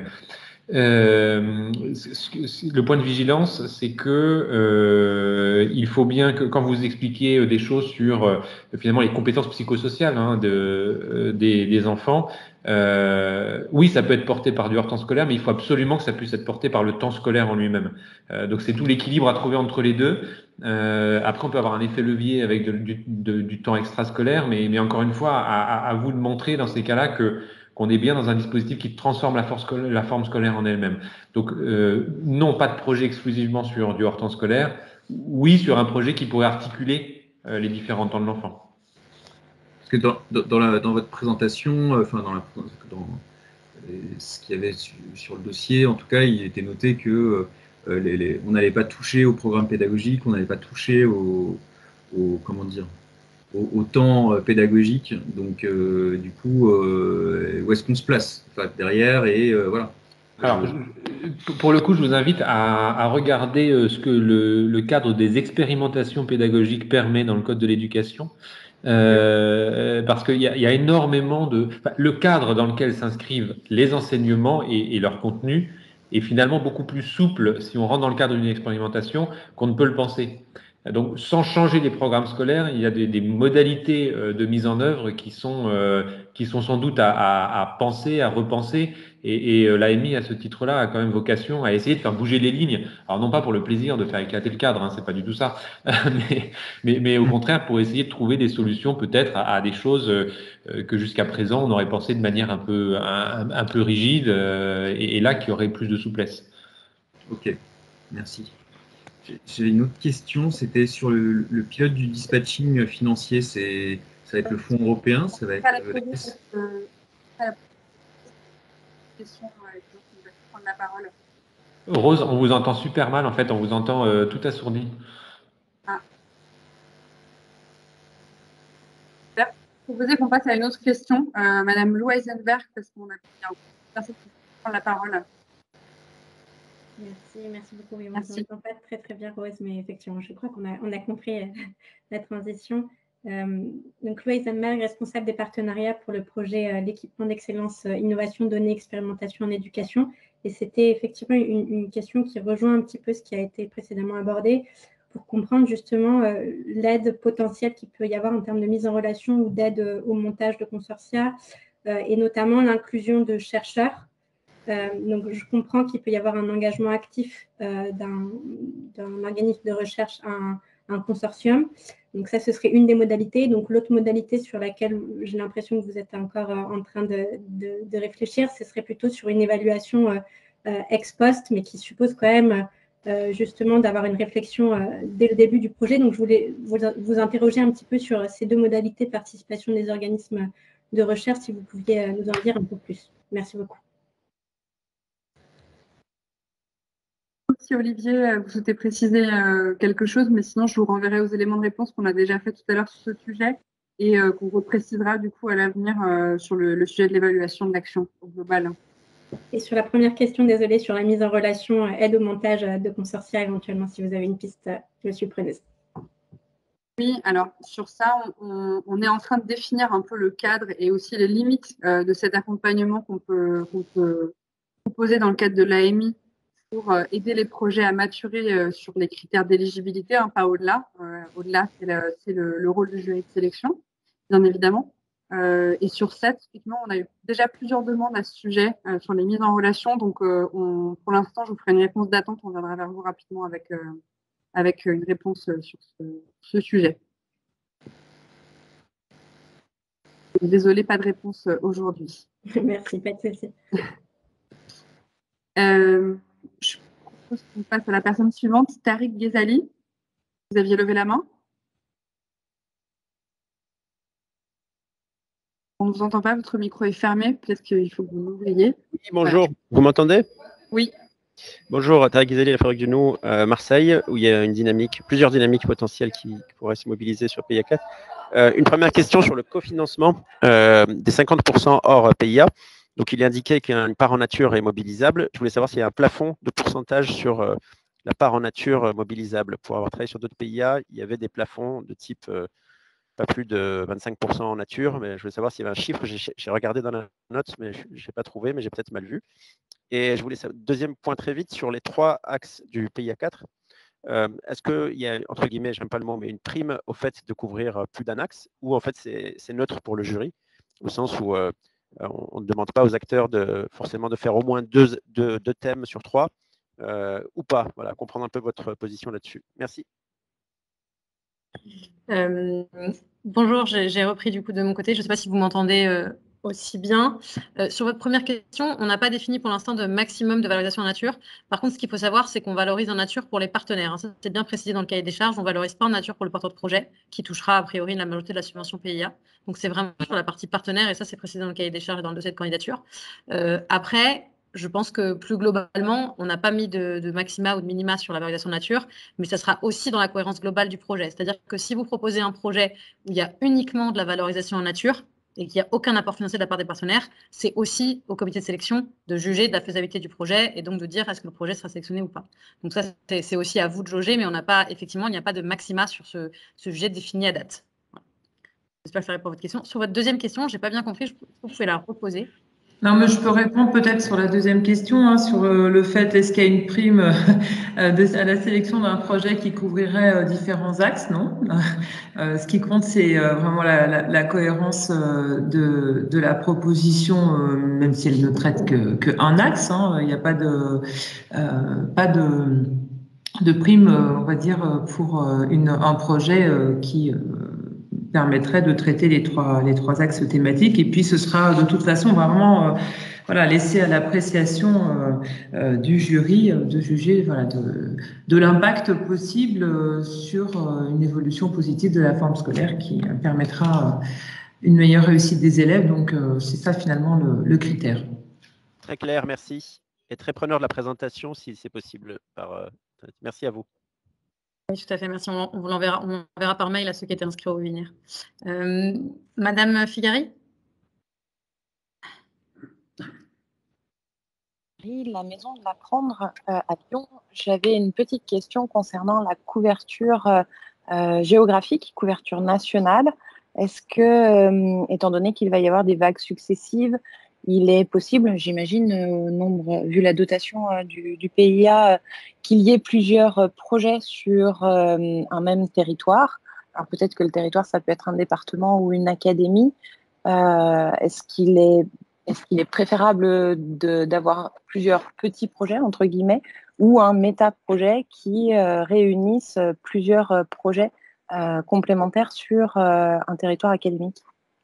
Le point de vigilance, c'est que il faut bien que quand vous expliquez des choses sur finalement les compétences psychosociales des enfants, oui, ça peut être porté par du hors temps scolaire, mais il faut absolument que ça puisse être porté par le temps scolaire en lui-même. Donc c'est tout l'équilibre à trouver entre les deux. Après, on peut avoir un effet levier avec du temps extrascolaire, mais encore une fois, à vous de montrer dans ces cas-là qu'on est bien dans un dispositif qui transforme la forme scolaire en elle-même. Donc, non, pas de projet exclusivement sur du hors temps scolaire, oui, sur un projet qui pourrait articuler les différents temps de l'enfant. Parce que dans votre présentation, dans ce qu'il y avait sur le dossier, en tout cas, il était noté que on n'allait pas toucher au programme pédagogique, on n'allait pas toucher au temps pédagogique. Donc, du coup, où est-ce qu'on se place derrière et voilà. Alors, pour le coup, je vous invite à regarder ce que le cadre des expérimentations pédagogiques permet dans le Code de l'éducation. Parce qu'il y a énormément le cadre dans lequel s'inscrivent les enseignements et leur contenu est finalement beaucoup plus souple si on rentre dans le cadre d'une expérimentation qu'on ne peut le penser. Donc, sans changer les programmes scolaires, il y a des modalités de mise en œuvre qui sont sans doute à penser, à repenser. Et l'AMI, à ce titre-là, a quand même vocation à essayer de faire bouger les lignes. Alors, non pas pour le plaisir de faire éclater le cadre, hein, c'est pas du tout ça, mais au contraire pour essayer de trouver des solutions peut-être à des choses que jusqu'à présent on aurait pensé de manière un peu rigide et là qui aurait plus de souplesse. Ok, merci. J'ai une autre question, c'était sur le pilote du dispatching financier. Ça va être le fonds européen, ça va être question, je vais prendre la parole. Rose, on vous entend super mal en fait, on vous entend tout assourdi. Ah. Je vais proposer qu'on passe à une autre question. Madame Lou Eisenberg, parce qu'on a personne qui prend la parole. Merci beaucoup. Oui, on ne s'entend pas très bien, Rose, mais effectivement, je crois qu'on a compris la transition. Donc, Lou Eisenberg, responsable des partenariats pour le projet l'équipement d'excellence innovation, données, expérimentation en éducation. Et c'était effectivement une question qui rejoint un petit peu ce qui a été précédemment abordé pour comprendre justement l'aide potentielle qu'il peut y avoir en termes de mise en relation ou d'aide au montage de consortia et notamment l'inclusion de chercheurs. Donc, je comprends qu'il peut y avoir un engagement actif d'un organisme de recherche à un consortium. Donc, ça, ce serait une des modalités. Donc, l'autre modalité sur laquelle j'ai l'impression que vous êtes encore en train de réfléchir, ce serait plutôt sur une évaluation ex post, mais qui suppose quand même justement d'avoir une réflexion dès le début du projet. Donc, je voulais vous interroger un petit peu sur ces deux modalités de participation des organismes de recherche, si vous pouviez nous en dire un peu plus. Merci beaucoup. Si Olivier, vous souhaitez préciser quelque chose, mais sinon je vous renverrai aux éléments de réponse qu'on a déjà fait tout à l'heure sur ce sujet et qu'on reprécisera du coup à l'avenir sur le sujet de l'évaluation de l'action au global. Et sur la première question, désolée, sur la mise en relation, aide au montage de consortia éventuellement, si vous avez une piste, je suis preneuse. Oui, alors sur ça, on est en train de définir un peu le cadre et aussi les limites de cet accompagnement qu'on peut proposer dans le cadre de l'AMI pour aider les projets à maturer sur les critères d'éligibilité, hein, pas au-delà. Au-delà, c'est le rôle du jury de sélection, bien évidemment. Et sur cette, effectivement, on a eu déjà plusieurs demandes à ce sujet sur les mises en relation. Donc, pour l'instant, je vous ferai une réponse d'attente. On viendra vers vous rapidement avec une réponse sur ce sujet. Désolée, pas de réponse aujourd'hui. Merci, pas de souci. Je propose qu'on passe à la personne suivante, Tariq Ghezali. Vous aviez levé la main. On ne vous entend pas, votre micro est fermé. Peut-être qu'il faut que vous l'ouvriez. Oui, bonjour, vous m'entendez? Oui. Bonjour, Tarek Ghezali, la Fabrique du Nou, Marseille, où il y a plusieurs dynamiques potentielles qui pourraient se mobiliser sur PIA 4. Une première question sur le cofinancement des 50% hors PIA. Donc, il est indiqué qu'une part en nature est mobilisable. Je voulais savoir s'il y a un plafond de pourcentage sur la part en nature mobilisable. Pour avoir travaillé sur d'autres PIA, il y avait des plafonds de type pas plus de 25% en nature, mais je voulais savoir s'il y avait un chiffre. J'ai regardé dans la note, mais je n'ai pas trouvé, mais j'ai peut-être mal vu. Et je voulais savoir, deuxième point très vite, sur les 3 axes du PIA 4, est-ce qu'il y a, entre guillemets, j'aime pas le mot, mais une prime au fait de couvrir plus d'un axe, ou en fait c'est neutre pour le jury, au sens où on ne demande pas aux acteurs forcément de faire au moins deux thèmes sur 3, ou pas. Voilà, comprendre un peu votre position là-dessus. Merci. Bonjour, j'ai repris du coup de mon côté. Je ne sais pas si vous m'entendez aussi bien. Sur votre première question, on n'a pas défini pour l'instant de maximum de valorisation en nature. Par contre, ce qu'il faut savoir, c'est qu'on valorise en nature pour les partenaires. Ça, c'est bien précisé dans le cahier des charges. On ne valorise pas en nature pour le porteur de projet, qui touchera a priori la majorité de la subvention PIA. Donc, c'est vraiment sur la partie partenaire, et ça, c'est précisé dans le cahier des charges et dans le dossier de candidature. Après, je pense que plus globalement, on n'a pas mis de maxima ou de minima sur la valorisation nature, mais ça sera aussi dans la cohérence globale du projet. C'est-à-dire que si vous proposez un projet où il y a uniquement de la valorisation en nature et qu'il n'y a aucun apport financier de la part des partenaires, c'est aussi au comité de sélection de juger de la faisabilité du projet et donc de dire est-ce que le projet sera sélectionné ou pas. Donc ça, c'est aussi à vous de jauger, mais on n'a pas, effectivement, il n'y a pas de maxima sur ce sujet défini à date. Voilà. J'espère que ça répond à votre question. Sur votre deuxième question, je n'ai pas bien compris, vous pouvez la reposer. Non, mais je peux répondre peut-être sur la deuxième question, sur le fait, est-ce qu'il y a une prime à la sélection d'un projet qui couvrirait différents axes? Non. Ce qui compte, c'est vraiment la cohérence de la proposition, même si elle ne traite que un axe. Il n'y a pas de prime, on va dire, pour un projet qui permettrait de traiter les trois axes thématiques. Et puis, ce sera de toute façon vraiment laissé à l'appréciation du jury de juger de l'impact possible sur une évolution positive de la forme scolaire qui permettra une meilleure réussite des élèves. Donc, c'est ça finalement le critère. Très clair, merci. Et très preneur de la présentation, si c'est possible. Merci à vous. Oui, tout à fait, merci. On vous l'enverra par mail à ceux qui étaient inscrits au webinaire. Madame Figari? La maison de l'apprendre à Lyon. J'avais une petite question concernant la couverture géographique, couverture nationale. Est-ce que, étant donné qu'il va y avoir des vagues successives, il est possible, j'imagine, vu la dotation du PIA, qu'il y ait plusieurs projets sur un même territoire? Alors peut-être que le territoire, ça peut être un département ou une académie. Est-ce qu'il est préférable d'avoir plusieurs petits projets, entre guillemets, ou un méta-projet qui réunisse plusieurs projets complémentaires sur un territoire académique?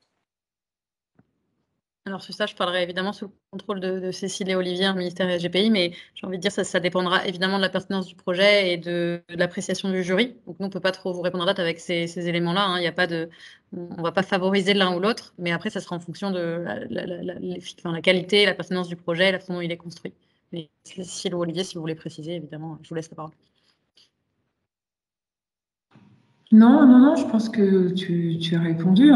Alors, sur ça, je parlerai évidemment sous le contrôle de Cécile et Olivier, ministère SGPI, mais j'ai envie de dire que ça dépendra évidemment de la pertinence du projet et de l'appréciation du jury. Donc, nous, on ne peut pas trop vous répondre à date avec ces éléments-là. Il y a pas on ne va pas favoriser l'un ou l'autre, mais après, ça sera en fonction de la qualité, la pertinence du projet, la façon dont il est construit. Mais Cécile ou Olivier, si vous voulez préciser, évidemment, je vous laisse la parole. Non, je pense que tu as répondu.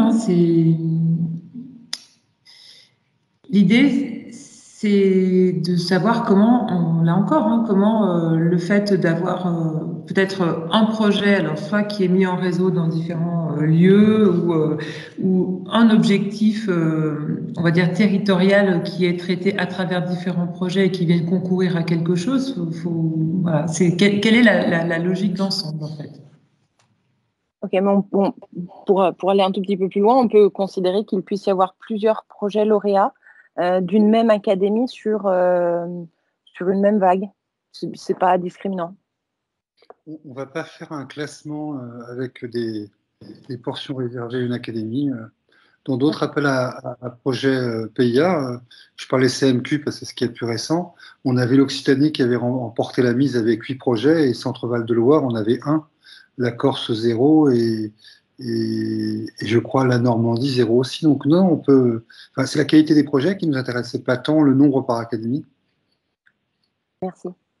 L'idée, c'est de savoir comment, là encore, comment le fait d'avoir peut-être un projet, alors soit qui est mis en réseau dans différents lieux ou un objectif, on va dire territorial, qui est traité à travers différents projets et qui viennent concourir à quelque chose. Quelle est la logique d'ensemble, en fait? Ok, mais pour aller un tout petit peu plus loin, on peut considérer qu'il puisse y avoir plusieurs projets lauréats d'une même académie sur une même vague. C'est pas discriminant. On ne va pas faire un classement avec des portions réservées à une académie. Dans d'autres appels à projets PIA, je parlais CMQ parce que c'est ce qui est le plus récent, on avait l'Occitanie qui avait remporté la mise avec 8 projets et Centre-Val de Loire, on avait 1, la Corse 0 et je crois la Normandie 0 aussi. Donc non, on peut. Enfin, c'est la qualité des projets qui nous intéresse, c'est pas tant le nombre par académie. Merci.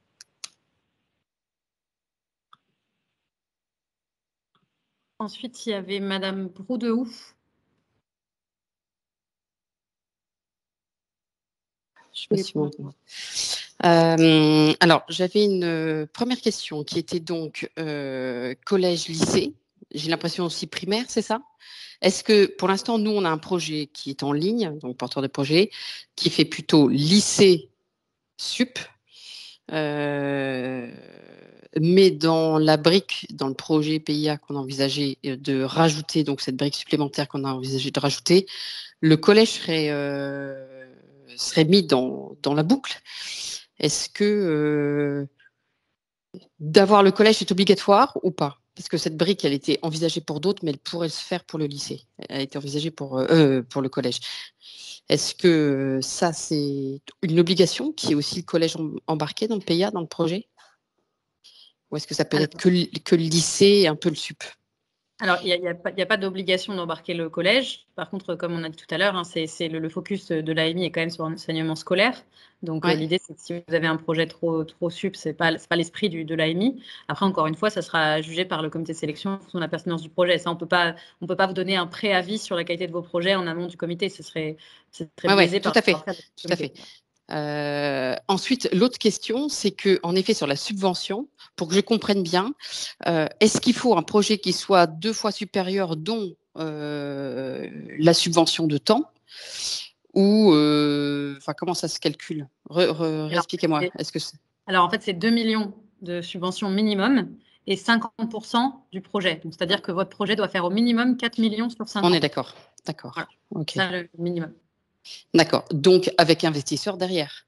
Ensuite, il y avait Madame Broudehouf. Je me suis montée. Alors, j'avais une première question qui était donc collège-lycée. J'ai l'impression aussi primaire, c'est ça? Est-ce que pour l'instant, nous, on a un projet qui est en ligne, donc porteur de projet, qui fait plutôt lycée sup, mais dans la brique, dans le projet PIA qu'on a envisagé de rajouter, donc cette brique supplémentaire qu'on a envisagé de rajouter, le collège serait mis dans la boucle. Est-ce que d'avoir le collège est obligatoire ou pas? Parce que cette brique, elle était envisagée pour d'autres, mais elle pourrait se faire pour le lycée. Elle a été envisagée pour le collège. Est-ce que ça, c'est une obligation qui est aussi le collège embarqué dans le PIA, dans le projet? Ou est-ce que ça peut être que le lycée et un peu le sup? Alors, il n'y a pas d'obligation d'embarquer le collège. Par contre, comme on a dit tout à l'heure, hein, c'est le focus de l'AMI est quand même sur l'enseignement scolaire. Donc, Ouais. l'idée, c'est que si vous avez un projet trop sup, ce n'est pas l'esprit de l'AMI. Après, encore une fois, ça sera jugé par le comité de sélection en fonction de la pertinence du projet. Ça, on peut pas vous donner un préavis sur la qualité de vos projets en amont du comité. C'est très biaisé tout par à fait. rapport à Tout à fait. Ensuite, l'autre question, c'est que, en effet, sur la subvention, pour que je comprenne bien, est-ce qu'il faut un projet qui soit 2 fois supérieur, dont la subvention de temps, ou comment ça se calcule? Expliquez-moi. Alors, en fait, c'est 2 millions de subventions minimum et 50% du projet. Donc, c'est-à-dire que votre projet doit faire au minimum 4 millions sur 5 ans. On est d'accord. D'accord. Voilà. Ok. C'est ça le minimum. D'accord. Donc, avec investisseur derrière,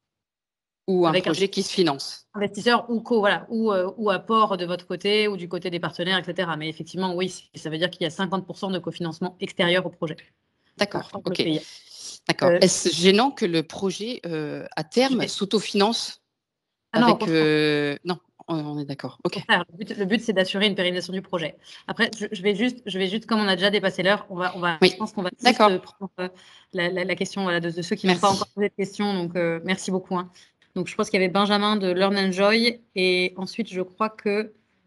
ou Avec un projet qui se finance. Investisseur ou apport de votre côté ou du côté des partenaires, etc. Mais effectivement, oui, ça veut dire qu'il y a 50% de cofinancement extérieur au projet. D'accord. Voilà, Ok. D'accord. Est-ce gênant que le projet, à terme, s'autofinance avec... Non, on est d'accord. Ok. Le but, c'est d'assurer une pérennisation du projet. Après, je vais juste, comme on a déjà dépassé l'heure, je pense qu'on va juste prendre la question de ceux qui n'ont pas encore posé de questions. Donc, merci beaucoup. Hein. Donc, je pense qu'il y avait Benjamin de Learn and Joy. Et ensuite, je crois que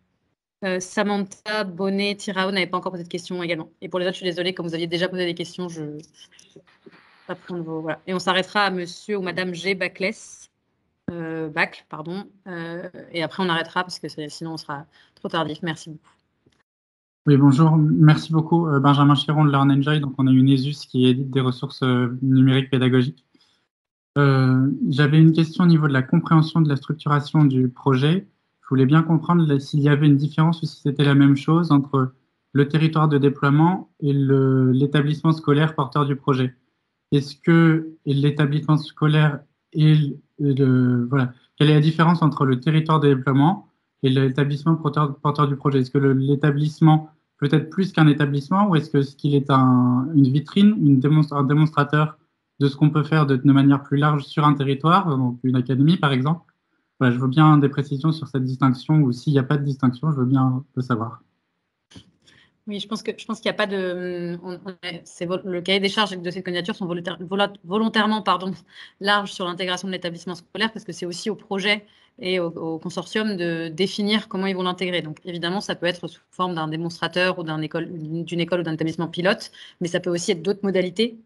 Samantha Bonnet-Tirao n'avait pas encore posé de questions également. Et pour les autres, je suis désolée, comme vous aviez déjà posé des questions, je ne vais pas prendre vos... Voilà. Et on s'arrêtera à monsieur ou madame G. Baclès. Pardon. Et après, on arrêtera parce que sinon, on sera trop tardif. Merci beaucoup. Oui, bonjour. Merci beaucoup. Benjamin Chiron de Learn and Joy. Donc, on a une ESUS qui édite des ressources numériques pédagogiques. J'avais une question au niveau de la compréhension de la structuration du projet. Je voulais bien comprendre s'il y avait une différence ou si c'était la même chose entre le territoire de déploiement et l'établissement scolaire porteur du projet. Est-ce que l'établissement scolaire est quelle est la différence entre le territoire de déploiement et l'établissement porteur du projet? Est-ce que l'établissement peut être plus qu'un établissement ou est-ce qu'il est une vitrine, un démonstrateur de ce qu'on peut faire de manière plus large sur un territoire, donc une académie par exemple? Voilà, je veux bien des précisions sur cette distinction, ou s'il n'y a pas de distinction, je veux bien le savoir. Oui, je pense qu'il n'y a pas de... le cahier des charges de cette candidature sont volontairement larges sur l'intégration de l'établissement scolaire parce que c'est aussi au projet et au consortium de définir comment ils vont l'intégrer. Donc, évidemment, ça peut être sous forme d'un démonstrateur ou d'une école ou d'un établissement pilote, mais ça peut aussi être d'autres modalités.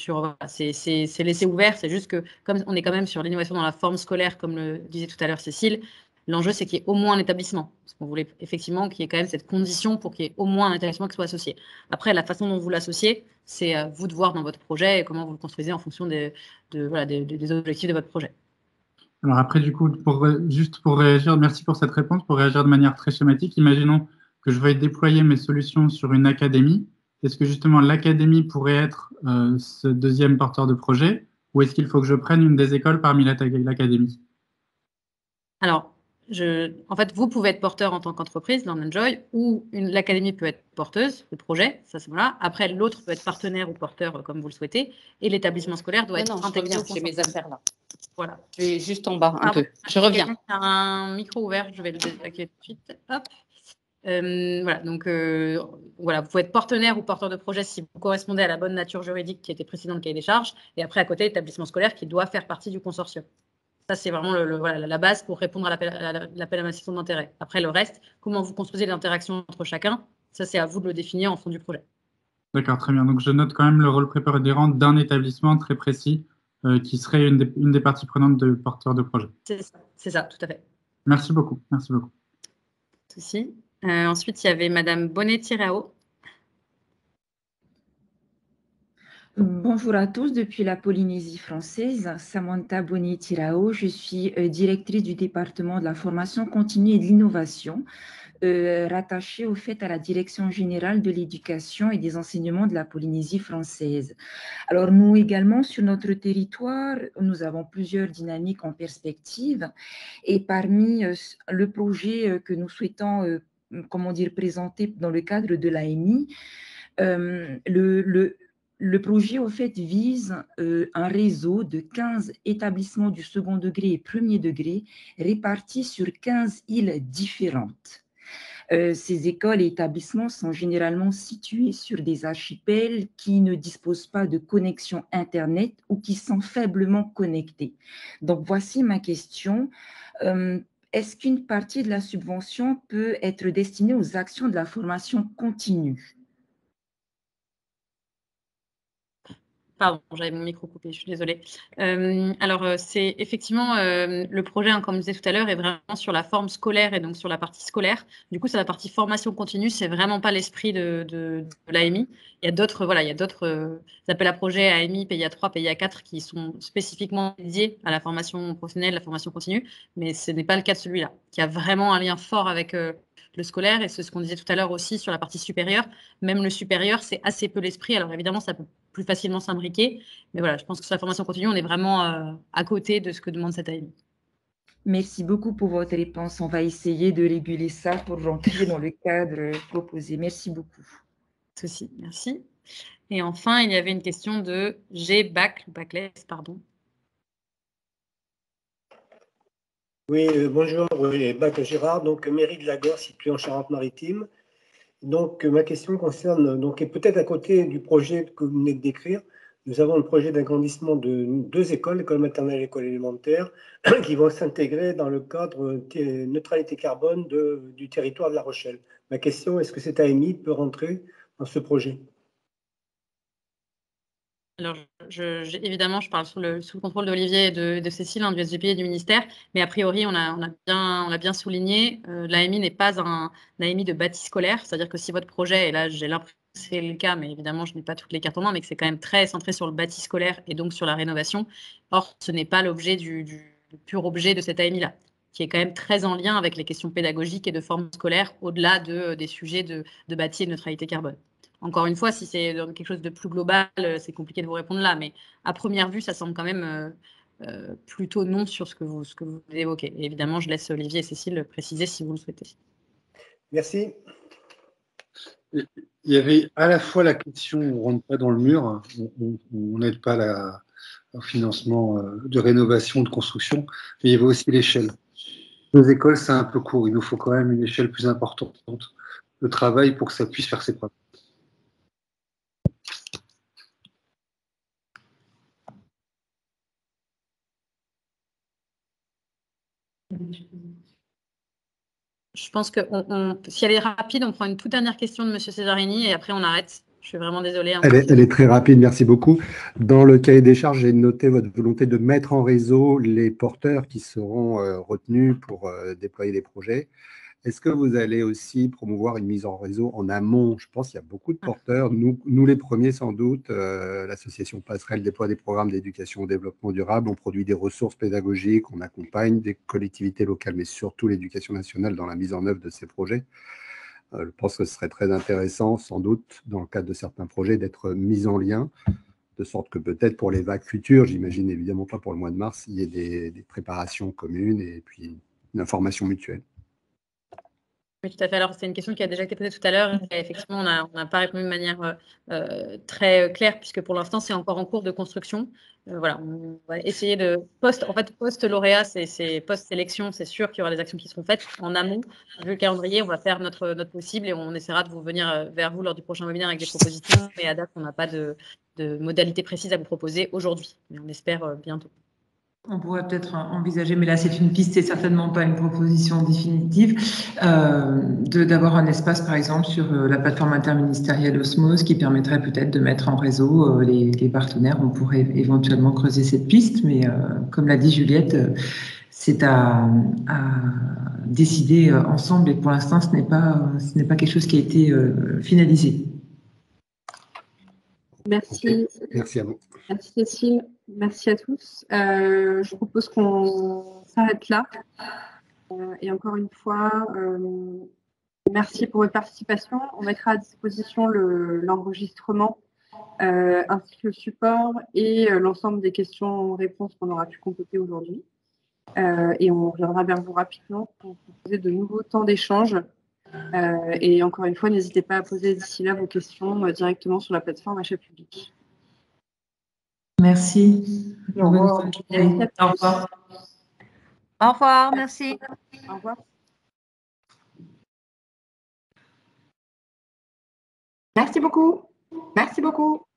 C'est laissé ouvert. C'est juste que, comme on est quand même sur l'innovation dans la forme scolaire, comme le disait tout à l'heure Cécile, l'enjeu, c'est qu'il y ait au moins un établissement. Parce qu'on voulait effectivement qu'il y ait quand même cette condition pour qu'il y ait au moins un établissement qui soit associé. Après, la façon dont vous l'associez, c'est à vous de voir dans votre projet et comment vous le construisez en fonction des objectifs de votre projet. Alors après, du coup, juste pour réagir, merci pour cette réponse, pour réagir de manière très schématique, imaginons que je veuille déployer mes solutions sur une académie. Est-ce que justement l'académie pourrait être ce deuxième porteur de projet ou est-ce qu'il faut que je prenne une des écoles parmi l'académie? Alors, en fait, vous pouvez être porteur en tant qu'entreprise, Learn and Joy, ou l'académie peut être porteuse, le projet, ça c'est voilà. Après, l'autre peut être partenaire ou porteur comme vous le souhaitez, et l'établissement scolaire doit être intégré. J'ai mes affaires là. Voilà. Je vais juste en bas un peu. Je reviens. Il y a un micro ouvert, je vais le désactiver tout de suite. Hop. Voilà, donc voilà, vous pouvez être partenaire ou porteur de projet si vous correspondez à la bonne nature juridique qui était précédente dans le cahier des charges, et après à côté, l'établissement scolaire qui doit faire partie du consortium. Ça, c'est vraiment la base pour répondre à l'appel à manifestation d'intérêt. Après, le reste, comment vous construisez l'interaction entre chacun, Ça, c'est à vous de le définir en fond du projet. D'accord, très bien. Donc, je note quand même le rôle prépondérant d'un établissement très précis qui serait une des parties prenantes de porteur de projet. C'est ça, tout à fait. Merci beaucoup. Merci beaucoup. Ceci. Ensuite, il y avait Madame Bonnet-Tirao. Bonjour à tous, depuis la Polynésie française, Samantha Bonnet-Tirao, je suis directrice du département de la formation continue et de l'innovation, rattachée au fait à la Direction générale de l'éducation et des enseignements de la Polynésie française. Alors nous également, sur notre territoire, nous avons plusieurs dynamiques en perspective et parmi le projet que nous souhaitons présenter dans le cadre de l'AMI, le projet, au fait, vise un réseau de 15 établissements du second degré et premier degré répartis sur 15 îles différentes. Ces écoles et établissements sont généralement situés sur des archipels qui ne disposent pas de connexion Internet ou qui sont faiblement connectés. Donc, voici ma question. Est-ce qu'une partie de la subvention peut être destinée aux actions de la formation continue ? Pardon, j'avais mon micro coupé, je suis désolée. Alors, c'est effectivement, le projet, comme je disais tout à l'heure, est vraiment sur la forme scolaire et donc sur la partie scolaire. Du coup, sur la partie formation continue, c'est vraiment pas l'esprit de l'AMI. Il y a d'autres, voilà, il y a d'autres appels à projets AMI, PIA 3, PIA 4 qui sont spécifiquement dédiés à la formation professionnelle, la formation continue, mais ce n'est pas le cas de celui-là, qui a vraiment un lien fort avec le scolaire, et c'est ce qu'on disait tout à l'heure aussi sur la partie supérieure. Même le supérieur, c'est assez peu l'esprit. Alors évidemment, ça peut plus facilement s'imbriquer, mais voilà, je pense que sur la formation continue, on est vraiment à côté de ce que demande cette AMI. Merci beaucoup pour votre réponse. On va essayer de réguler ça pour rentrer dans le cadre proposé. Merci beaucoup. Ceci, merci. Et enfin, il y avait une question de Baclès, pardon. Oui, bonjour, Bac Gérard, donc mairie de Lagor, située en Charente-Maritime. Donc ma question concerne, et peut-être à côté du projet que vous venez de décrire, nous avons le projet d'agrandissement de 2 écoles, l'école maternelle et l'école élémentaire, qui vont s'intégrer dans le cadre neutralité carbone du territoire de La Rochelle. Ma question, est-ce que cette AMI peut rentrer dans ce projet ? Alors, évidemment, je parle sous le contrôle d'Olivier et de Cécile, du SGPI et du ministère, mais a priori, on a bien souligné, l'AMI n'est pas un AMI de bâti scolaire, c'est-à-dire que si votre projet, et là j'ai l'impression que c'est le cas, mais évidemment je n'ai pas toutes les cartes en main, mais que c'est quand même très centré sur le bâti scolaire et donc sur la rénovation, or ce n'est pas l'objet le pur objet de cette AMI-là, qui est quand même très en lien avec les questions pédagogiques et de forme scolaire, au-delà des sujets de bâti et de neutralité carbone. Encore une fois, si c'est quelque chose de plus global, c'est compliqué de vous répondre là, mais à première vue, ça semble quand même plutôt non sur ce que vous évoquez. Et évidemment, je laisse Olivier et Cécile préciser si vous le souhaitez. Merci. Il y avait à la fois la question, on ne rentre pas dans le mur, on n'aide pas au financement de rénovation, de construction, mais il y avait aussi l'échelle. Nos écoles, c'est un peu court, il nous faut quand même une échelle plus importante de travail pour que ça puisse faire ses preuves. Je pense que si elle est rapide, on prend une toute dernière question de M. Cesarini et après on arrête. Je suis vraiment désolée. Elle est très rapide, merci beaucoup. Dans le cahier des charges, j'ai noté votre volonté de mettre en réseau les porteurs qui seront retenus pour déployer des projets. Est-ce que vous allez aussi promouvoir une mise en réseau en amont? Je pense qu'il y a beaucoup de porteurs, nous les premiers sans doute. L'association Passerelle déploie des programmes d'éducation au développement durable, on produit des ressources pédagogiques, on accompagne des collectivités locales, mais surtout l'éducation nationale dans la mise en œuvre de ces projets. Je pense que ce serait très intéressant, sans doute, dans le cadre de certains projets, d'être mis en lien, de sorte que peut-être pour les vagues futures, j'imagine évidemment pas pour le mois de mars, il y ait des préparations communes et puis une information mutuelle. Oui, tout à fait. Alors, c'est une question qui a déjà été posée tout à l'heure. Effectivement, on n'a pas répondu de manière très claire, puisque pour l'instant, c'est encore en cours de construction. Voilà, on va essayer de post-lauréat, c'est post-sélection, c'est sûr qu'il y aura des actions qui seront faites en amont. Vu le calendrier, on va faire notre possible et on essaiera de vous venir vers vous lors du prochain webinaire avec des propositions. Mais à date, on n'a pas de modalité précise à vous proposer aujourd'hui, mais on espère bientôt. On pourrait peut-être envisager, mais là c'est une piste, c'est certainement pas une proposition définitive, d'avoir un espace par exemple sur la plateforme interministérielle Osmose qui permettrait peut-être de mettre en réseau les partenaires. On pourrait éventuellement creuser cette piste, mais comme l'a dit Juliette, c'est à décider ensemble et pour l'instant ce n'est pas quelque chose qui a été finalisé. Merci. Merci à vous. Merci Cécile. Merci à tous. Je propose qu'on s'arrête là. Et encore une fois, merci pour votre participation. On mettra à disposition l'enregistrement ainsi que le support et l'ensemble des questions-réponses qu'on aura pu compléter aujourd'hui. Et on reviendra vers vous rapidement pour vous proposer de nouveaux temps d'échange. Et encore une fois, n'hésitez pas à poser d'ici là vos questions directement sur la plateforme Achat Public. Merci. Au revoir. Au revoir. Au revoir, merci. Au revoir. Merci beaucoup. Merci beaucoup.